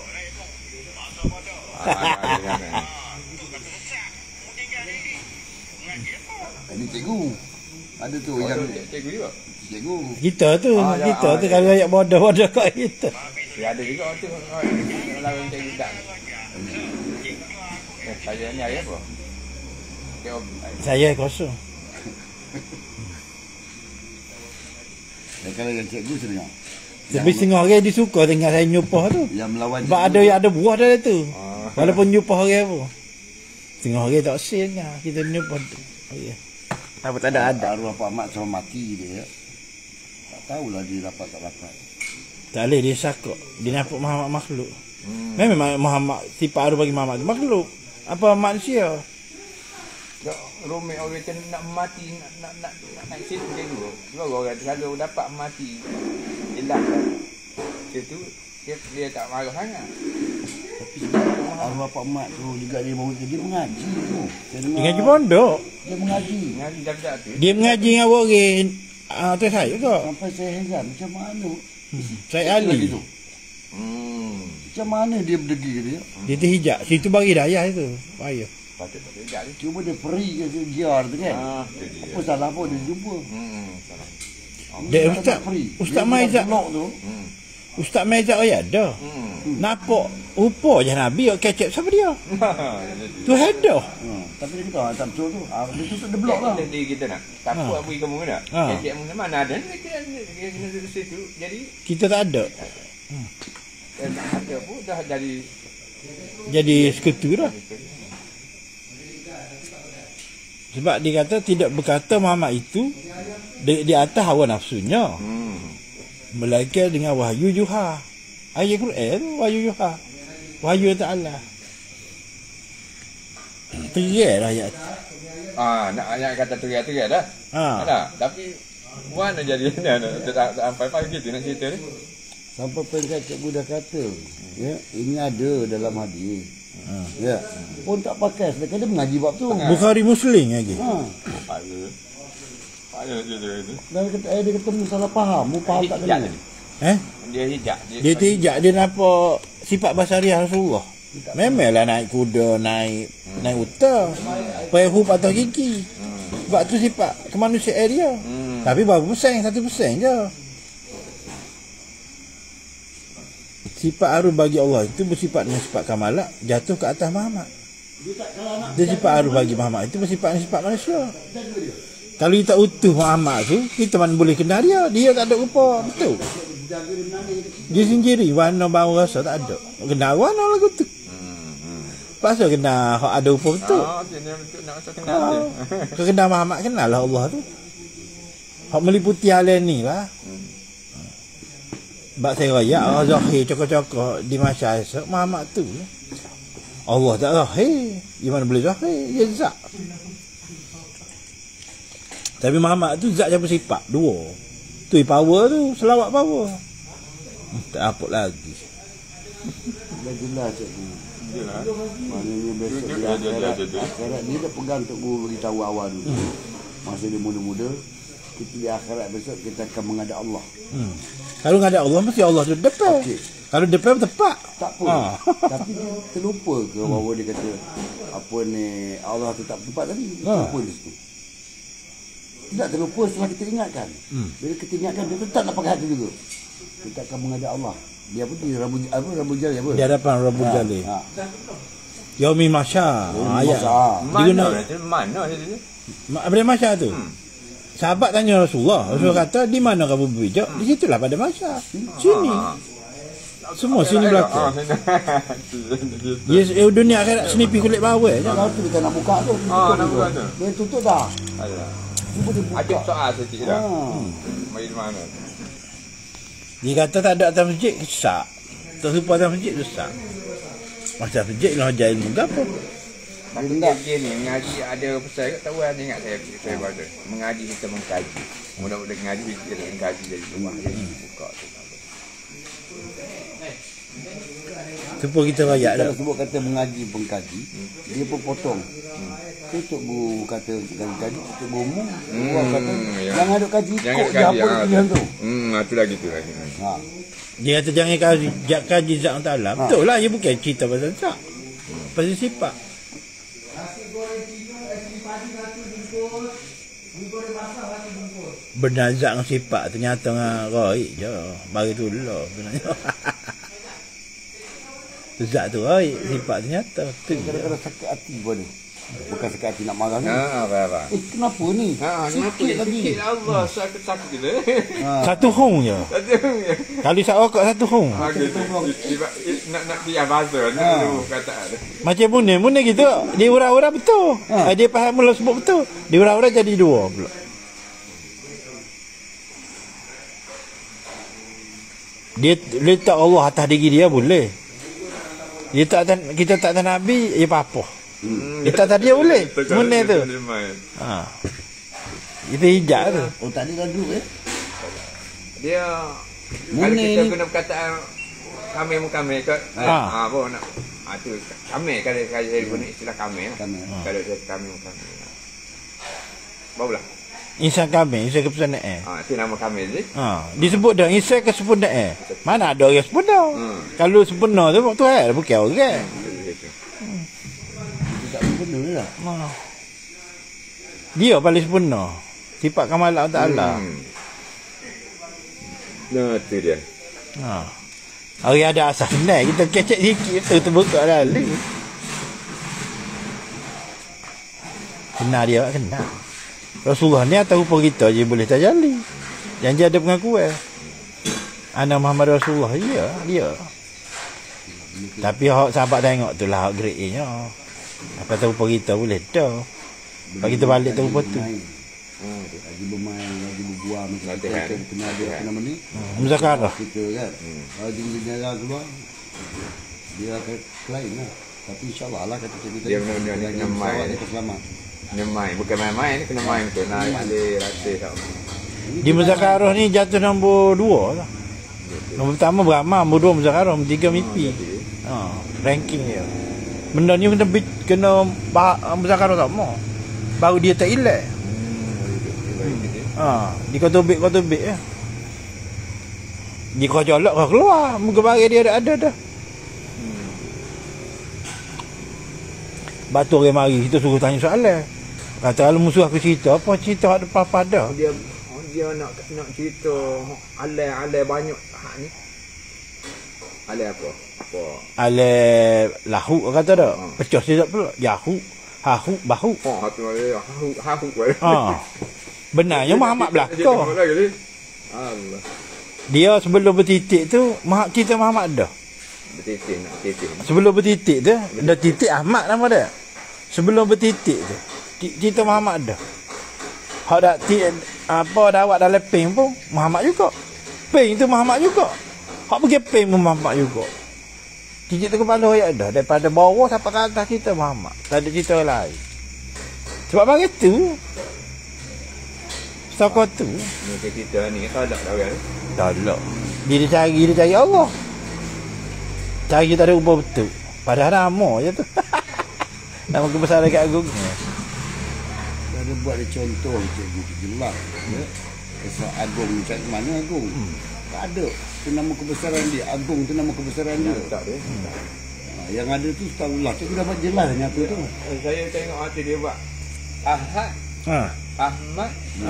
Ini cikgu. Ada tu yang Cikgu juga. cikgu. Kita tu kalau ayat bodoh-bodoh kat kita. Ya ada juga tu lawan cikgu tak. Saya ni ayat apa? Saya kosong. Dan kalau yang cikgu setengah. Tapi setengah orang dia suka tengok saya nyupah tu. Yang melawan Sebab ada buah dalam tu. Walaupun nyupah orang apa. Setengah orang tak sen lah. Kita nyupah tu. Oh, ya. Apa tak ada. Arwah Pak Mat sama mati dia. Tak tahulah dia dapat tak dapat. Tak boleh dia sakok. Dia nampak Muhammad makhluk. Memang Muhammad sifat arwah bagi Muhammad tu makhluk. Apa manusia? Romeo orang macam nak mati, nak situ macam tu. Sebab orang kalau dapat mati, jelas kan. Itu dia tak marah sangat. Tapi sebab arwah Pak Mat tu juga dia baru dia mengaji tu. Dia ngaji pondok. Dia mengaji. Ngaji dak tu. Dia mengaji dengan orang. Tu saya ke? Sampai saya heran macam mana. Saya Ali. Tu. Macam mana dia berdegi dia? Dia terhijab. Situ bagi dayah itu. Payah. Patut jadi. Cuma dia free ke giar tu kan. Apa salah pun dia jumpa. Salah. Dia Ustaz Maizat tu. Ustaz Maizat ada. Nampak rupa je Nabi kecap siapa dia? Tu headah. Tapi dia kata tak betul tu. Dia tutup dia blok lah. Jadi kita nak. Tak apa bagi kamu nak. Kecap mana ada dia kena duduk situ. Jadi Kita tak ada. ada pun dah Jadi sekutu dah. Sebab dia kata tidak berkata Muhammad itu di atas hawa nafsunya. Melainkan dengan wahyu yuha. Ayat Quran wahyu yuha. Wahyu Ta'ala. Teriak lah ayat. nak ayat kata teriak dah. Ada. Tapi mana jadi tak sampai pagi tu nak cerita ni. Sampai peringkat cikgu dah kata, ya, ini ada dalam hadis. Ya. Pun tak pakai sedangkan dia mengaji bab tu. Bukhari Muslim lagi. Payah cerita ni. Dan dia ketemu salah faham, mu faham tak kena. Dia hijab. Dia terhijab, dia nampak sifat basariah Rasulullah. Memanglah naik kuda, naik unta. Payahu patah gigi. Sebab tu sifat kemanusiaan dia. Tapi berapa persen? 1% je. Sifat arus bagi Allah itu bersifat dengan sifat kamalat jatuh ke atas Muhammad. Dia sifat arus bagi Muhammad itu bersifat dengan sifat manusia. Kalau kita utuh Muhammad tu, kita mana boleh kenal dia. Dia tak ada rupa, betul. Dia sendiri, warna bau rasa tak ada. Kenal warna lagu tu. Pasal kenal hak ada rupa betul. Kau kenal Muhammad, kenal lah Allah tu. Hak meliputi hal ni lah. Sebab saya raya Zahir cokok-cokok di masa esok Muhammad tu Allah tak Zahir. Gimana boleh Zahir? Dia zat. Tapi Muhammad tu zat siapa sifat? Dua. Tu power tu, selawat power. Tak apa lagi. Dah jelas cikgu. Maknanya besok dia akhirat ni dia pegang untuk guru beritahu awal dulu. Masa dia muda-muda, kita di akhirat besok kita akan menghadap Allah. Kalau menghadap Allah mesti Allah tu depan. Kalau depan tepat. Tak apa. Tapi dia terlupa ke bahawa dia kata apa ni Allah tu tak tempat tadi. Terlupa di situ. Tidak terlupa setelah kita ingatkan. Bila kita ingatkan dia tetap nak pakai hati juga. Kita akan menghadap Allah. Dia apa di Rabu Jali apa? Di hadapan Rabu Jali. Yaumil Mahsyar. Ayat. Mana dia? Pada Mahsyar tu. Sahabat tanya Rasulullah. Rasulullah kata, di mana kamu berbijak? Di situlah pada Mahsyar. Sini. Semua sini belakang. Dunia akhirat senipi kulit bawah je. Kalau tu kita nak buka tu. Nak buka tu. Dia tutup dah. Cuba dia buka. Ada soal sikit dah. Mari mana? Dia kata tak ada atas masjid, sesak. Tak lupa atas masjid, sesak. Masa masjid lah ajar ilmu ke apa? Tapi dia ni mengaji ada pesan kat tahu kan ingat saya baca. Mengaji kita mengkaji. Mudah-mudahan mengaji kita mengkaji dari rumah jadi buka tu. Tu pun kita rakyat dah. Kalau sebut kata mengaji pengkaji, dia pun potong. Tutup guru kata kaji, tutup guru umum. Guru kata jangan ada kaji, kok dia apa pilihan tu. Tu lagi tu lagi. Dia kata jangan kaji zat ta'ala. Betul lah, dia bukan cerita pasal zat. Pasal sifat. Benar zat dengan sifat ternyata dengan raik je. Bagi tu dulu sebenarnya. Zat tu raik, sifat ternyata. Kadang-kadang sakit hati pun dia. Bukan sekali nak marah ni. Apa. Kenapa ni? Sikit lagi. Sikit Allah, sakit kita. Satu hong je. Kalau isap rokok satu hong. Nak dia bahasa dulu kataan. Macam Munir gitu, dia ura-ura betul. Dia faham mula sebut betul. Dia ura-ura jadi dua pula. Dia letak Allah atas diri dia boleh. Kita tak tahu Nabi, dia apa-apa. Dia tak dia boleh. Munir tu. Itu hijab tu. Oh tak ada gaduh Dia kalau kita guna perkataan kami ke apa nak tu kami kalau saya guna istilah kami kalau dia kami barulah Insan kami, insan kesempurnaan. Itu nama kami je. Disebut dah insan kesempurnaan. Mana ada orang sempurna? Kalau sempurna tu Tuhan bukan orang. tak sempurna lah. Dia paling sempurna. Sifat kamal Allah Ta'ala. Nah, tu dia. Hari ada asas senang. Kita kecek sikit tu terbuka dah. Kenal dia, kenal. Rasulullah ni atas rupa kita je boleh terjali. Janji ada pengakuan. Anak Muhammad Rasulullah, ya, dia. Tapi hak sahabat tengok tu lah hak grade-nya. Apa tahu rupa kita boleh dah. Lepas kita balik tu rupa tu. Lagi bermain, lagi berbual macam kita kenal dia nama ni. Muzakarah. Kita kan. Kalau dia keluar, dia akan lain lah. Tapi insyaAllah lah kata kita. Dia benar-benar ni kena main. Kena main. Bukan main-main ni kena main betul. Nak ada rasa tak. Di Muzakarah ni jatuh nombor 2 lah. Nombor pertama beramal, nombor 2 Muzakarah, nombor 3 mimpi. Ranking dia. Benda ni kena Muzakarah tak mau. Baru dia tak elak. Di kau tubik ya. Di kau jolok kau keluar. Muka bagi dia ada dah. Batu orang mari kita suruh tanya soalan. Kata kalau musuh aku cerita apa cerita ada apa-apa dah. Dia nak cerita alai banyak hak ni. Alai apa? Alai lahu kata dah. Pecah sedap pula. Yahu, hahu, bahu. Tu hahu. Benarnya Muhammad belakang. Allah. Dia sebelum bertitik tu cerita Muhammad dah. Bertitik nak titik. Sebelum bertitik tu dah titik Ahmad nama dia. Sebelum bertitik tu cerita Muhammad dah. Hak dak apa dawat dalam ping pun Muhammad juga. Ping tu Muhammad juga. Hak pergi ping pun Muhammad juga. Titik tu kepala ayat dah daripada bawah sampai ke atas cerita Muhammad. Tak ada cerita lain. Sebab bagi tu tokoh tu ni kita ni tolak dah orang. Tolak. Dia cari Allah. Cari tak ada ubah betul. Padahal nama je tu. Nama kebesaran kat agungnya. Ada buat dia contoh cikgu jelas. Kisah agung macam mana agung? Tak ada. Itu nama kebesaran dia. Agung tu nama kebesaran dia. Tak dia. Yang ada tu tahulah. Cikgu dapat jelas nyata tu. Saya tengok hati dia buat Ahad. Ahmad.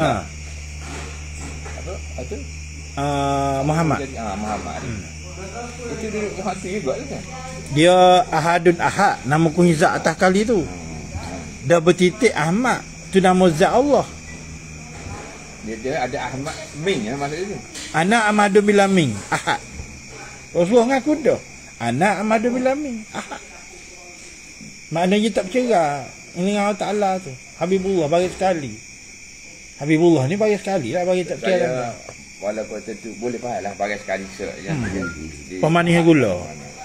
Apa? Muhammad. Muhammad. Itu dia hati juga kan? Dia Ahadun Ahad, nama kuhizat atas kali tu. Dah bertitik Ahmad, tu nama zat Allah. Dia ada Ahmad Ming maksud dia. Anak Ahmadun bila Ming, Ahad. Rasulullah ngaku dah. Anak Ahmadun bila Ming, Ahad. Maknanya tak bercerai. Ini dengan Allah Ta'ala tu. Habibullah bagi sekali. Habibullah ni bagi sekali lah, bagi tak percaya. Walaupun tentu boleh faham lah bagi sekali saja. Pemanis gula.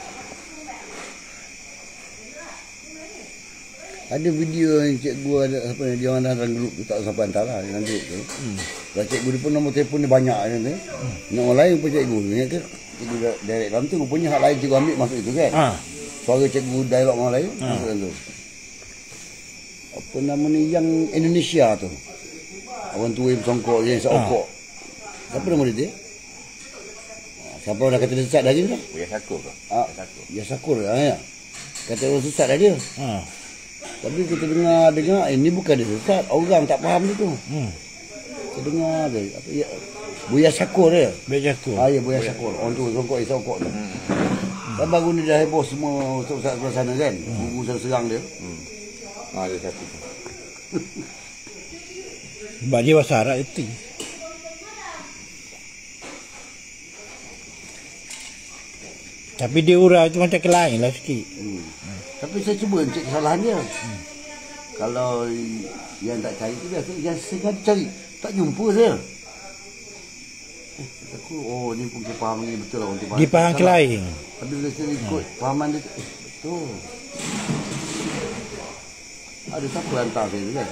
Ada video yang cikgu ada apa ni, dia orang dalam grup tu, tak sampai hantar dalam grup tu. Kalau cikgu dia pun nombor telefon dia banyak kan tu. Nak orang lain pun cikgu. Ingat ke cikgu direct dalam tu rupanya hak lain cikgu ambil masuk itu kan. Suara cikgu dialog orang lain masuk dalam tu. Apa nama ni yang Indonesia tu. Orang tua yang songkok yang sokok. Siapa nama dia? Siapa dah kata dia sesat dah dia? Ya Sakur ke? Ya Sakur ya. Kata orang sesat dah dia. Tapi kita dengar ini bukan dia sesat, orang tak faham dia tu. Kita dengar dia apa ya Buya Sakur dia. Buya Sakur. Ya Buya Sakur. Orang tu songkok tu. Dan baru ni dah heboh semua ustaz sebelah sana kan. Guru serang dia. Ada satu. Sebab dia bahasa Arab itu. Tapi dia urau tu macam lain lah sikit. Tapi saya cuba cek kesalahan dia. Kalau yang tak cari tu biasa, yang sengaja cari tak jumpa saya. Aku ni pun dia faham ni betul lah orang tu faham. Dia faham lain. Tapi bila saya ikut fahaman dia betul. Ada siapa hantar saya tu kan?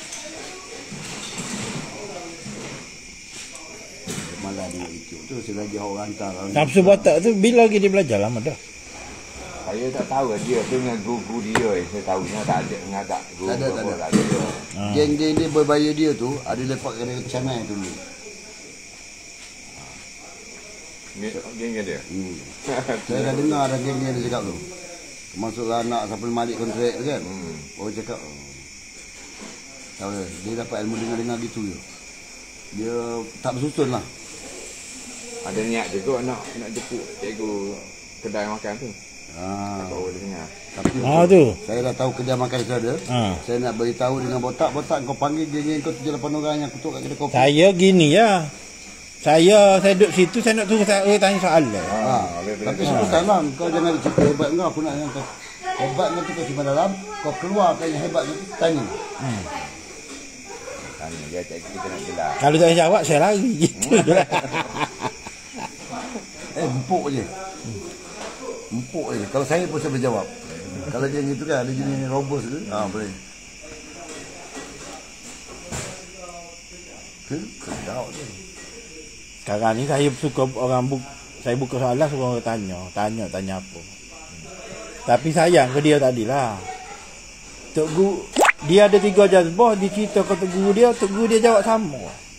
Malah dia ikut tu saya lagi orang hantar. Nafsu batak tu bila lagi dia belajar lama dah. Saya tak tahu dia tu dengan guru dia. Saya tahunya tak ada ngagak guru. Tak ada. Tak ada. Geng-geng dia berbahaya dia tu ada lepak kena canai dulu. Geng dia. Saya dah dengar ada geng-geng dia cakap tu. Termasuklah anak sampai malik kontrak tu kan. Orang cakap tahu dia dapat ilmu dengar-dengar gitu je. Dia tak bersusun lah. Ada niat juga nak jemput cikgu kedai makan tu. Tak boleh dengar. Tapi tu. saya dah tahu kedai makan dia ada. Saya nak beritahu dengan botak kau panggil geng-geng kau 7-8 orang yang kutuk kat kedai kopi. Saya gini ya. Saya duduk situ saya nak suruh saya tanya soalan. Tapi sebutkan lah kau jangan cerita hebat kau. Aku nak yang kau hebat kau tu kau simpan dalam. Kau keluarkan yang hebat tu tanya. Tanya dia cikgu kita nak jelas. Kalau tak jawab saya lari gitu. Empuk je. Empuk je. Kalau saya pun saya boleh jawab. Kalau dia gitu kan ada jenis robos tu. Boleh. Kedau tu. Sekarang ni saya suka orang saya buka soalan suka orang tanya apa. Tapi sayang ke dia tadilah. Tok Guru dia ada 3 jazbah dicerita ke Tok Guru dia jawab sama.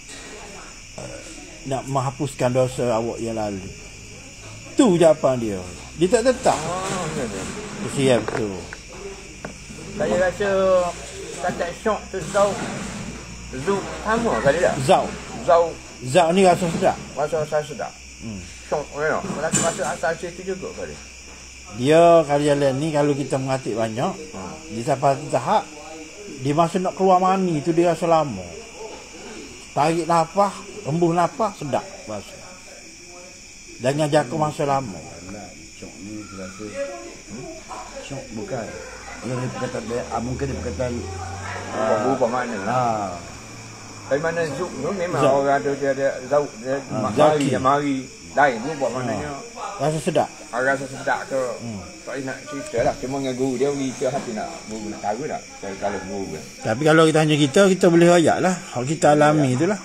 Nak menghapuskan dosa awak yang lalu. Tu jawapan dia. Dia tak tetap. Siap tu. Saya rasa kata syok tu Zau sama kali tak? Zau ni rasa sedap. Rasa sedap. Syok rasa asal situ juga kali. Dia kalau jalan ni kalau kita mengatik banyak, dia sampai tahap dia masa nak keluar mani tu dia rasa lama. Tarik nafas, hembus nafas sedap rasa. Jangan jangka masa lama. Syok ni rasa syok bukan. Kalau dia perkataan dia mungkin dia perkataan berubah makna. Dari mana Zuk tu memang orang dia Zau dia mari lain tu buat maknanya rasa sedap. Rasa sedap ke. Tak nak cerita lah. Cuma dengan guru dia kita hati nak guru nak tahu tak. Kalau guru. Tapi kalau kita hanya kita boleh royak lah. Hak kita alami itulah.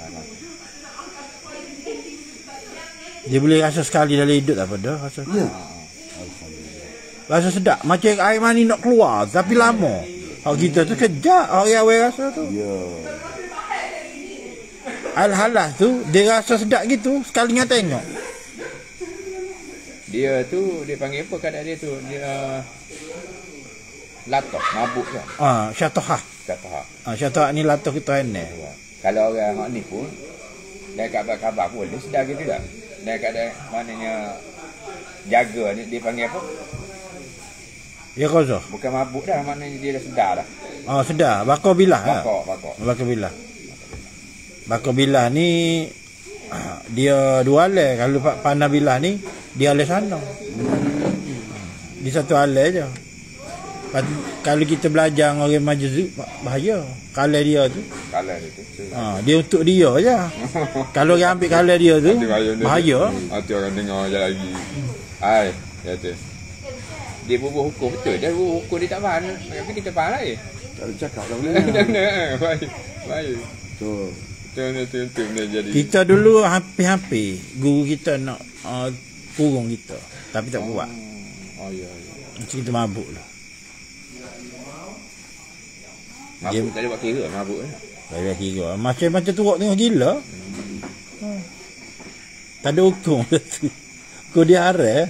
Dia boleh rasa sekali dalam hidup tak pada rasa. Ya. Rasa sedap. Macam air mani nak keluar tapi lama. Hak kita tu kejap awal rasa tu. Ya. Al-halah tu dia rasa sedap gitu sekali dengan tengok. Dia tu dia panggil apa kadang dia tu dia latah mabuk kan. Syatohah. Syatohah ni latah kita ni. Kalau orang hak ni pun dia kabar pun dia sedar gitu tak. Dia kadang maknanya jaga dia panggil apa? Ya kozo. Bukan mabuk dah maknanya dia dah sedar dah. Sedar. Bakar bilah lah. Bakar bilah. Bakar bilah ni dia dua alai. Kalau pandang bilah ni dia alai sana. Di satu alai je. Kalau kita belajar orang majzub bahaya. Kalai dia tu. Dia untuk dia je. Kalau orang ambil kalai dia tu bahaya. Hati orang dengar je lagi. Hai, kata. Dia bubuh hukum betul. Dia bubuh hukum dia tak faham. Tapi kita faham lah Tak ada cakap dah boleh. Baik. Betul. Jadi. Kita dulu hampir-hampir guru kita nak kurung kita. Tapi tak buat. Ya. Macam kita mabuk lah. Mabuk tak ada buat kira mabuk ni. Tak ada buat kira. Macam turut tengok gila. Tak ada hukum tu. Kau dia haram.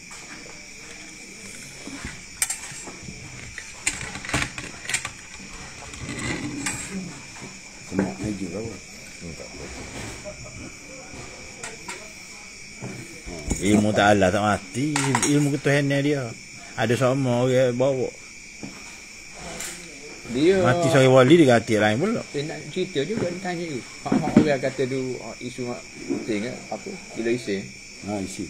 Semak meja lah. Ilmu Ta'ala tak mati. Ilmu ketuhanan dia ada sama orang bawa. Dia Mati seorang wali dia kata lain pula. dia nak cerita juga, dia tanya tu. Hak orang kata tu isu penting apa? Gila isi. Isi.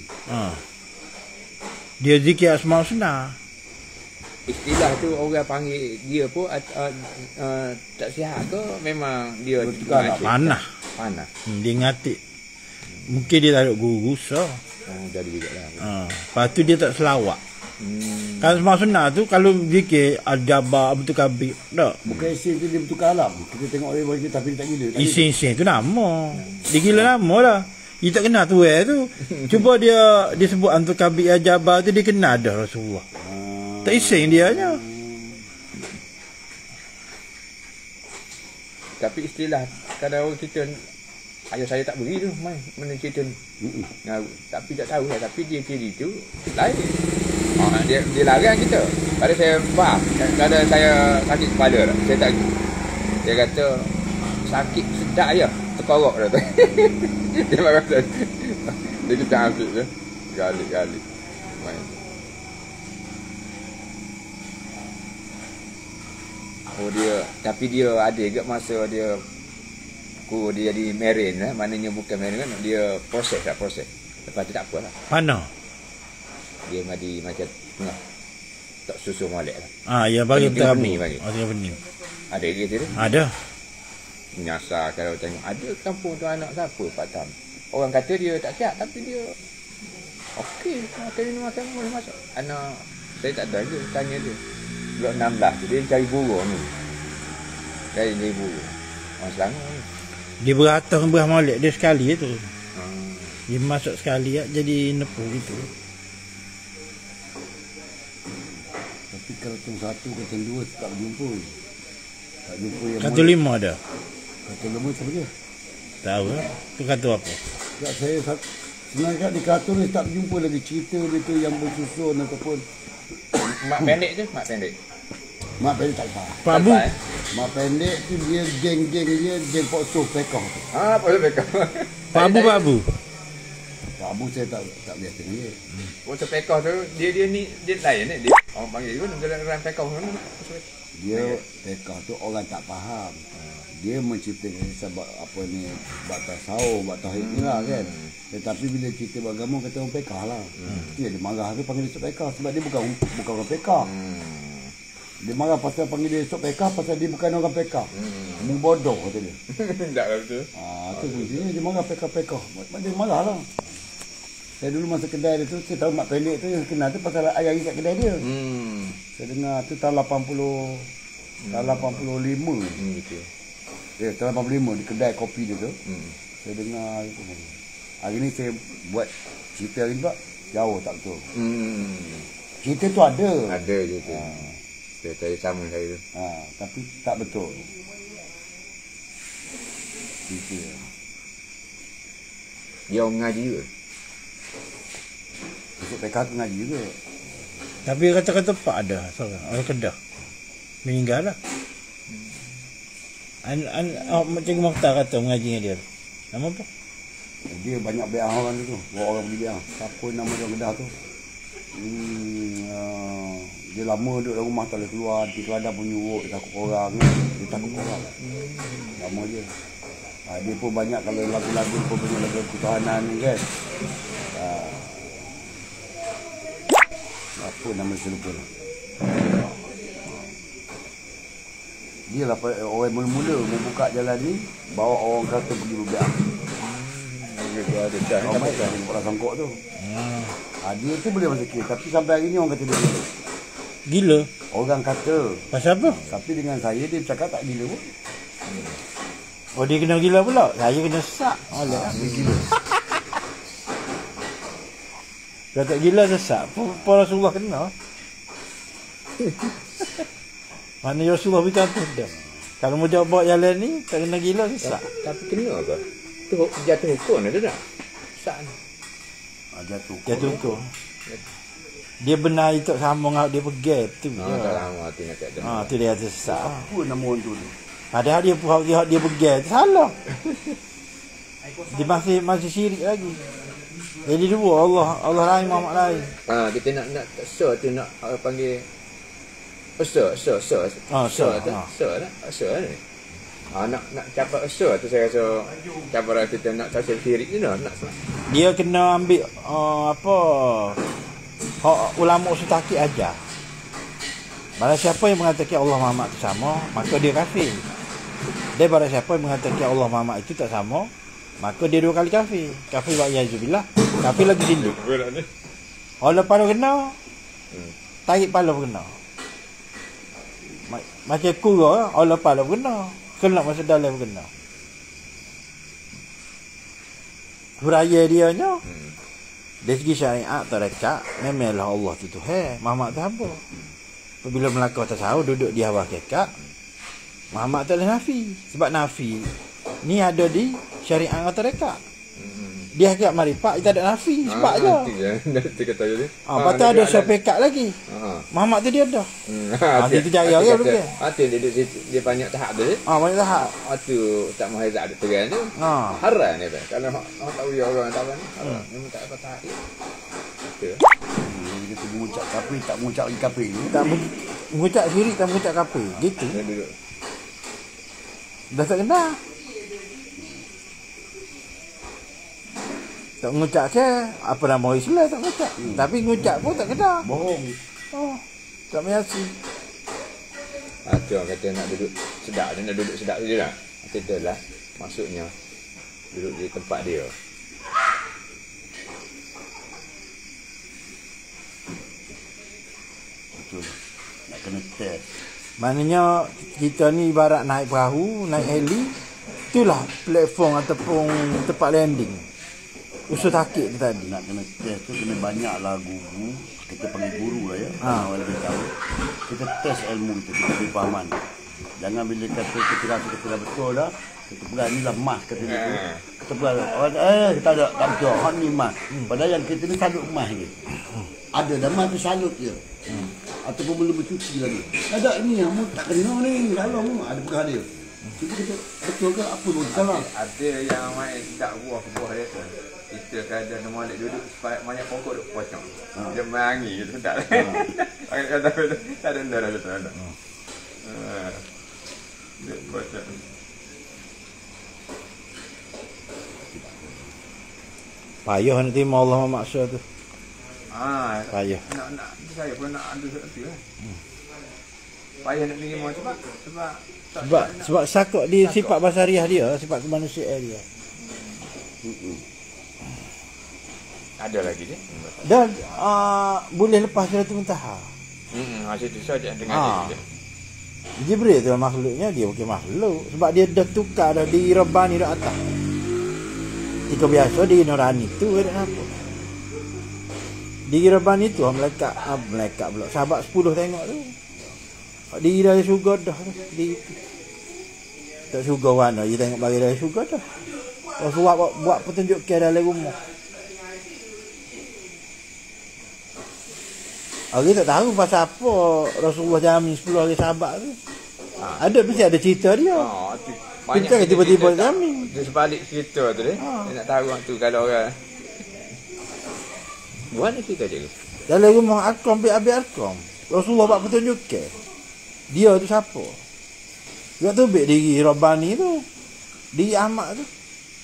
Dia zikir asma husna. Istilah tu orang panggil dia pun tak sihat ke memang dia Bertukar Panah. panah. Dia ngatik. Mungkin dia tak ada guru so. Jadi juga lah. Lepas tu dia tak selawat. Kan asma husna tu kalau zikir al-jabbar betul kabir tak. Bukan isi tu dia bertukar alam. Kita tengok dia bagi tapi dia tak gila. Isin-isin tu nama. Dia gila nama lah. Dia tak kenal tu tu. Cuba dia sebut antu kabir al-jabbar tu dia kenal dah Rasulullah. Tak ising dia nya. Tapi istilah kadang orang cerita ayah saya tak beri tu mana cerita ni. Tapi tak tahu lah. Tapi dia ciri tu lain. Dia larang kita. Kadang saya faham. Kadang saya sakit kepala dah. Saya tak. Dia kata sakit sedap je. Terkorok dah tu. Dia marah saya. Dia kita ambil tu. Gali-gali. Main. Dia tapi dia ada juga masa dia jadi marine lah, maknanya bukan marine kan, dia proses. Lepas tu tak apalah. Mana? Dia mati macam tengah tak susu molek lah. Ya bagi Tengah tabu. bening bagi. Tengah bening. Ada ke tu? Ada. Nyasar kalau tengok ada kampung tu anak siapa Pak Tam. Orang kata dia tak sihat tapi dia okey, makan minum makan boleh masuk. Anak saya tak ada lagi tanya dia. Blok 16 tu dia cari burung ni. Cari burung. Orang Selangor ni. Dia beratas berah molek dia sekali tu. Dia masuk sekali jadi nepu gitu. Tapi kalau tong satu ke tong dua tak berjumpa. Tak jumpa yang Kata 5 ada. Kata 5 siapa dia? Tahu lah. Tu kata apa? Tak saya sebenarnya di kartun ni tak berjumpa lagi cerita dia tu yang bersusun ataupun Mak pendek tu, mak pendek. mak pendek tak tahu. Pak Abu. Mak pendek tu dia geng-geng dia geng pokso pekoh tu. Boleh bekam. Pak Abu. Pak Abu saya tak biasa dengan dia. Waktu pekoh tu dia ni dia lain ni dia. Orang panggil tu dalam pekoh tu. Dia pekoh tu orang tak faham. Dia menciptakan sebab apa ni batas sahur, batas tauhid ni lah kan. Tetapi bila cerita beragama kata orang pekah lah. Dia marah tu panggil dia sok pekah sebab dia bukan orang pekah. Dia marah pasal panggil dia sok pekah pasal dia bukan orang pekah. Bodoh kata dia. Tak lah betul. Tu fungsinya dia marah pekah-pekah. Dia marah lah. Saya dulu masa kedai dia tu, saya tahu mak pendek tu yang kenal tu pasal air-air kat kedai dia. Saya dengar tu tahun 85. Gitu. Tahun 85 di kedai kopi dia tu. Saya dengar itu. Hari ni saya buat cerita hari ni tak jauh tak betul. Cerita tu ada. Ada je tu. Saya sama saya tu. Tapi tak betul. Cerita. Dia orang ngaji ke? Besok PK tu ngaji juga. Tapi kata-kata Pak ada seorang orang Kedah. Meninggal lah. Macam Mokhtar kata mengaji dengan dia. Nama apa? Dia banyak beah orang tu. Bawa orang pergi beah. Siapa nama dia orang Kedah tu? Dia lama duduk dalam rumah tak boleh keluar. Di keladang pun nyuruk. Dia takut orang. Dia takut orang. Lama je. Dia pun banyak kalau lagu-lagu pun banyak lagu ketahanan ni kan. Apa nama saya lupa lah. Dia lah orang mula-mula membuka jalan ni. Bawa orang kata pergi berbiak. Orang baik lah dia buat sangkok tu. Dia tu boleh masuk kira. Tapi sampai hari ni orang kata dia gila. Gila? Orang kata. Pasal apa? Tapi dengan saya dia cakap tak gila pun. Oh dia kena gila pula. Saya kena sesak. Dia gila. Kalau tak gila sesak. Apa Rasulullah kena? Mana Rasulullah beritahu tu dah. Kalau mau bawa jalan ni tak kena gila sesak. Tapi kena apa? Tu jatuh hukum ada tak? Sesak ni. Jatuh hukum. Dia benar itu sambung dia pergi tu. Tak lama tu nak ada. Tu dia kata sesak. Apa nama orang tu? Padahal dia pergi tu salah. Dia masih syirik lagi. Jadi dua, Allah lain, Muhammad lain. Kita nak so tu nak panggil Asa tu. Nak capai asa tu saya rasa capai kita nak tasir syirik ni nak. Dia kena ambil hak ulama usul takik ajar. Barang siapa yang mengatakan Allah Muhammad itu sama, maka dia kafir. Dan barang siapa yang mengatakan Allah Muhammad itu tak sama, maka dia 2 kali kafir. Kafir wa'iyyazubillah, kafir lagi zindik. Orang lepas tu kena, tarik pala pun kena. Macam kura, orang lepas tu kena. Kena masa dalam pun kena. Huraya dia nya, dari segi syariat tarekat, memanglah Allah tu Tuhan, Muhammad tu apa. Apabila melakau tasawuf, duduk di bawah kekak, Muhammad tak boleh nafi. Sebab nafi ni ada di syariat tarekat. Dia agak marifat, kita ada nafi sebab je. Nanti kata je. Lepas tu ada syariat lagi. Muhammad tu dia dah. Dia tu cari orang dulu dia. Hati dia banyak tahap tu. Banyak tahap. Tu tak mahizat ada teran tu. Haram ni kan. Kalau hak tahu orang tak ni. Memang tak apa tahap dia. Betul. Kita mengucap kafir, tak mengucap lagi kafir ni. Tak mengucap syirik, tak mengucap kafir. Gitu. Dah tak kena. Tak mengucap ke apa nama Islam tak mengucap. Tapi mengucap pun tak kena. Bohong. Tak menyiasi. Tu orang kata nak duduk sedap, dia nak duduk sedap je lah. Kita lah maksudnya duduk di tempat dia. Betul. Nak kena test. Maknanya kita ni ibarat naik perahu, naik heli, itulah platform ataupun tempat landing. Usul takik tu tadi. Nak kena test tu kena banyaklah guru. Kita panggil guru lah ya. Orang lebih tahu. Kita test ilmu kita beri fahaman. Jangan bila kata kita rasa kita dah betul dah, kita pegang ni lah emas kata dia tu. Kita pegang kita ada tak betul. Hak ni emas. Padahal yang kita ni salut emas je. Ada dah emas tu salut je. Ataupun belum bercuci lagi. Ada ni yang tak kena ni. Kalau ada pegang dia. Jadi kita betul ke apa pun salah. Ada yang main tak buah dia tu. Kita kadang nama nak duduk supaya banyak pokok duk pocong. Dia mengangi gitu tak. Kata tak ada dah betul. Dia pocong. Payah nak terima Allah maksud tu. Payah. Nak saya pun nak ada sesuatu lah. Payah nak terima sebab sakok di sifat basariah dia, sifat kemanusiaan dia. Ada lagi dia. Dan boleh lepas Sidratul Muntaha. Hasil tu saja dengan dia. Jibril tu makhluknya, dia bukan makhluk. Sebab dia dah tukar dah di Rabbani dah atas. Jika biasa di Nurani tu ada apa? Di Rabbani tu malaikat pula. Sahabat 10 tengok tu. Di dari syurga dah tu. Di tak syurga warna, dia tengok bagi dari syurga dah. Rasulullah buat petunjuk ke dalam rumah. Orang tak tahu pasal apa Rasulullah jamin 10 hari sahabat tu. Ada mesti ada cerita dia. Kita tiba-tiba jamin. Dia sebalik cerita tu dia. Dia nak tahu orang tu kalau orang buat ni cerita je. Dalam rumah Arqam bin Abi Arqam, Rasulullah buat petunjuk ke. Dia tu siapa? Dia tu bek diri Rabbani tu. Diri Ahmad tu.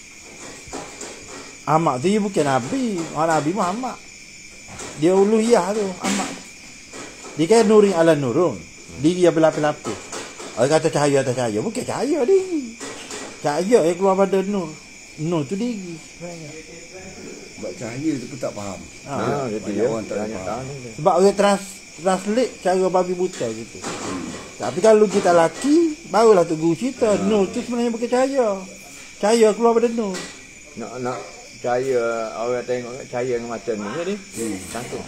Ahmad tu dia bukan Nabi. Orang Nabi Muhammad. Dia uluhiyah tu Ahmad. Dia kan nurin ala nurun. Diri dia berlapis-lapis. Orang kata cahaya atas cahaya. Bukan cahaya diri. Cahaya yang keluar pada nur. Nur tu diri sebenarnya. Sebab cahaya tu pun tak faham. Dia orang tak faham. Sebab orang translate cara babi buta gitu. Tapi kalau kita laki, barulah tu guru cerita. Nur tu sebenarnya bukan cahaya. Cahaya keluar pada nur. Nak cahaya, orang tengok cahaya dengan mata ni dia. Sangkut.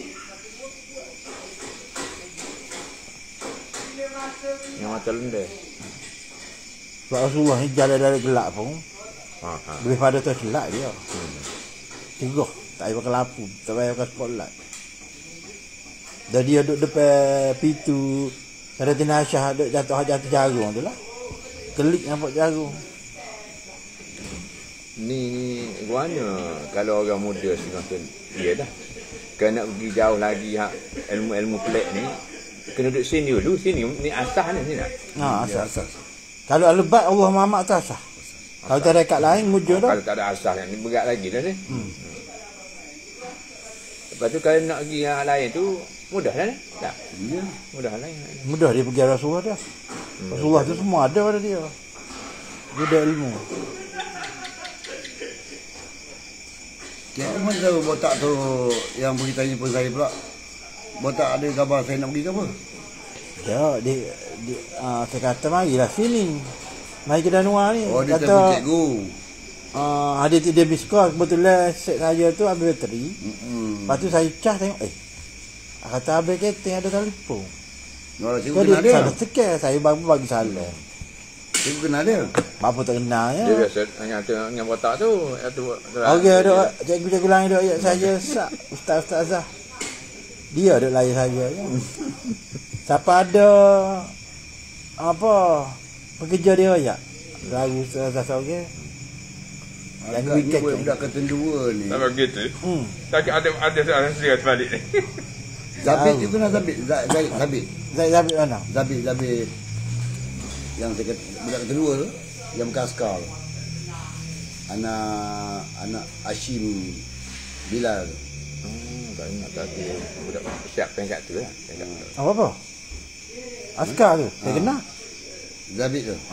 Yang mata lendai. Sebab Rasulullah ni jalan dari gelap pun. Lebih pada tu gelap dia. Tingguh. Tak payah pakai lampu. Tak payah pakai spotlight. Dan dia duduk depan pintu. Saratina Aisyah duduk jatuh jarum tu lah. Kelik nampak jarum. Ni guana kalau orang muda semakin dia dah. Kena pergi jauh lagi ilmu-ilmu pelik ni. Kena duduk sini dulu. Sini ni asah ni sini. Ha, Ya, asal. asas. Kalau lebat Allah Muhammad tu asal. Kalau tak ada kat lain mujur dah. Kalau tak ada asah yang ni berat lagi dah ni. Lepas tu kalau nak pergi yang lain tu mudah dah ni. Tak. Ya. Mudah lain. Mudah dia pergi Rasulullah dah. Rasulullah tu semua ada pada dia. Dia ada ilmu. Cikgu mana tahu botak tu yang pergi tanya pun saya pula. Botak ada khabar saya nak pergi ke apa? Ya, saya kata marilah sini. Mari ke Danua ni. Oh, dia kata telefon cikgu. ada dia biskos kebetulan set saya tu habis bateri. Lepas tu saya cas tengok kata habis kereta ada telefon. Oh, cikgu Jadi kenal dia. salah sekali saya bagi salam. Cikgu kenal dia. Apa tak kenal ya. Dia biasa hanya dengan botak tu. Okey dok cikgu-cikgu lain dok ayat saya sak ustaz Azhar. Dia dok layan saya ya. Siapa ada apa pekerja dia ya. Lagu ustaz Azhar okey. Yang Agaknya weekend budak ketendua ni. Tak begitu. Tak ada soalan serius balik ni. Zabit tu kenal Zabit. Zabit. Zabit mana? Zabit. Yang saya kata budak kedua tu yang bekas askar. Anak Hashim Bilal. Tak ingat tadi budak siap pengkat tu lah. Apa? Askar tu. Saya kenal. Zabit tu.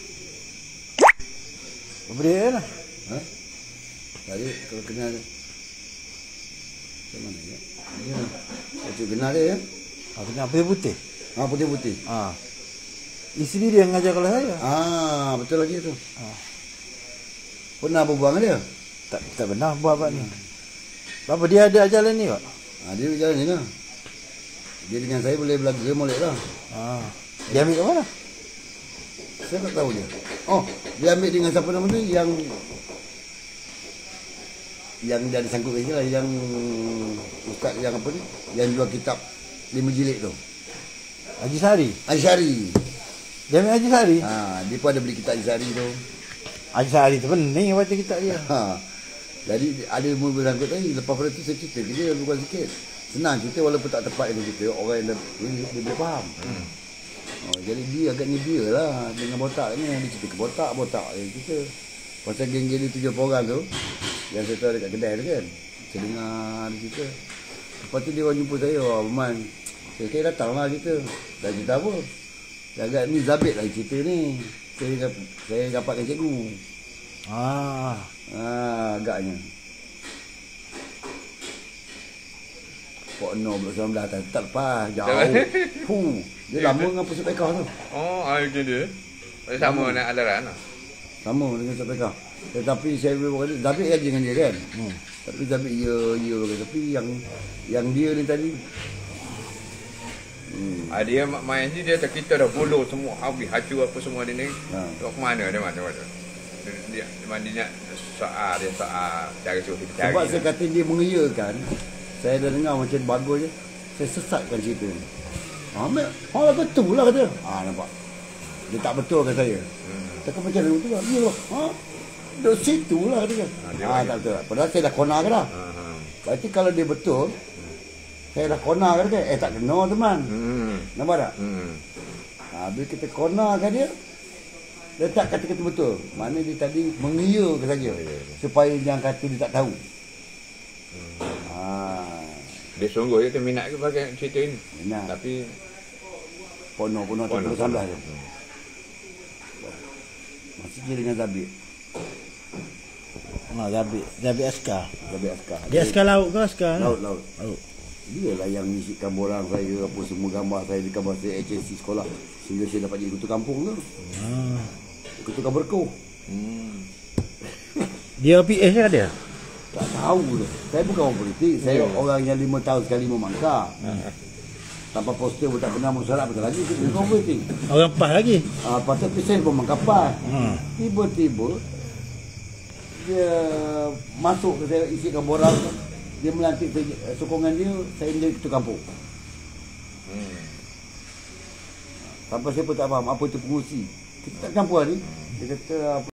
Apa dia lah? Ha? Tadi kalau kenal dia. Macam mana ya? Dia. Saya kenal dia ya. Kenal putih. Putih-putih. Isteri dia yang ngajar kelas saya. Betul lagi tu. Pernah berbual dengan dia? Tak pernah buat apa ni. Apa dia ada jalan ni kok? Dia berjalan ni lah. Dia dengan saya boleh belaga molek lah. Dia ambil kat mana? Saya tak tahu dia. Dia ambil dengan siapa nama tu yang dia ada sangkut lagi lah, yang ustaz yang apa ni, yang jual kitab 5 jilid tu. Haji Sari. Haji Sari. Dia ambil Haji Sari. Dia pun ada beli kitab Haji Sari tu. Haji Sari tu pening baca kitab dia. Jadi ada ilmu bersangkut tadi. Lepas pada tu saya cerita ke dia bukan sikit. Senang cerita walaupun tak tepat dengan kita, orang yang dia boleh faham. Jadi dia agaknya dia lah dengan botak ni. Dia cerita ke botak dia cerita. Pasal geng-geng dia 7 orang tu, yang saya tahu dekat kedai tu kan. Saya dengar dia cerita. Lepas tu dia orang jumpa saya, Abang, saya datang lah cerita. Dah cerita apa? Dia agak ni Zabit lah cerita ni. Saya dapatkan cikgu. Agaknya. Pok no belum 19 tak lepas jauh. Dia lama dengan pusat bekah tu. Macam dia. Sama dengan Alaran lah. Sama dengan pusat bekah. Tetapi saya berkata Zabit gaji dengan dia kan. Tapi Zabit ya tapi yang dia ni tadi Dia main ni dia kita dah follow semua habis hacu apa semua dia ni. Tok mana dia mana. Dia nak soal cara suruh kita cari. sebab saya kata dia mengiyakan. Saya dah dengar macam bagus je. Saya sesatkan cerita ni. Betul lah kata. Nampak. Dia tak betul kan saya. Takkan macam mana betul lah. Ya lah. Duduk situ lah kata. Tak betul lah. Padahal saya dah konar ke dah. Berarti kalau dia betul, saya dah konar kan dia. Tak kena teman. Nampak tak? Bila kita konarkan dia, dia tak kata-kata betul. Mana dia tadi mengiyakan saja. Supaya yang kata dia tak tahu. Dia sungguh dia minat ke pakai cerita ini. Minat. Tapi Pono tak salah dia. Masih je dengan Zabit. Zabit askar. Zabit askar. Dia askar laut ke askar? Laut. Dia lah yang isikan borang saya, apa semua gambar saya di gambar saya HSC sekolah. Sehingga saya dapat jadi ketua kampung tu. Ketua berkuh. Dia PS ke dia? Tak tahu tu. Saya bukan orang politik. Saya orang yang 5 tahun sekali memangkap. Tanpa poster pun tak pernah musyarat betul lagi. Kita bukan politik. Orang PAS lagi? Pasal saya pemangkapan. Tiba-tiba dia masuk ke saya isikan borang. Dia melantik sokongan dia, saya menjadi ketua kampung. Sampai saya pun tak faham apa itu pengurusi. Kita tak campur ni. Dia kata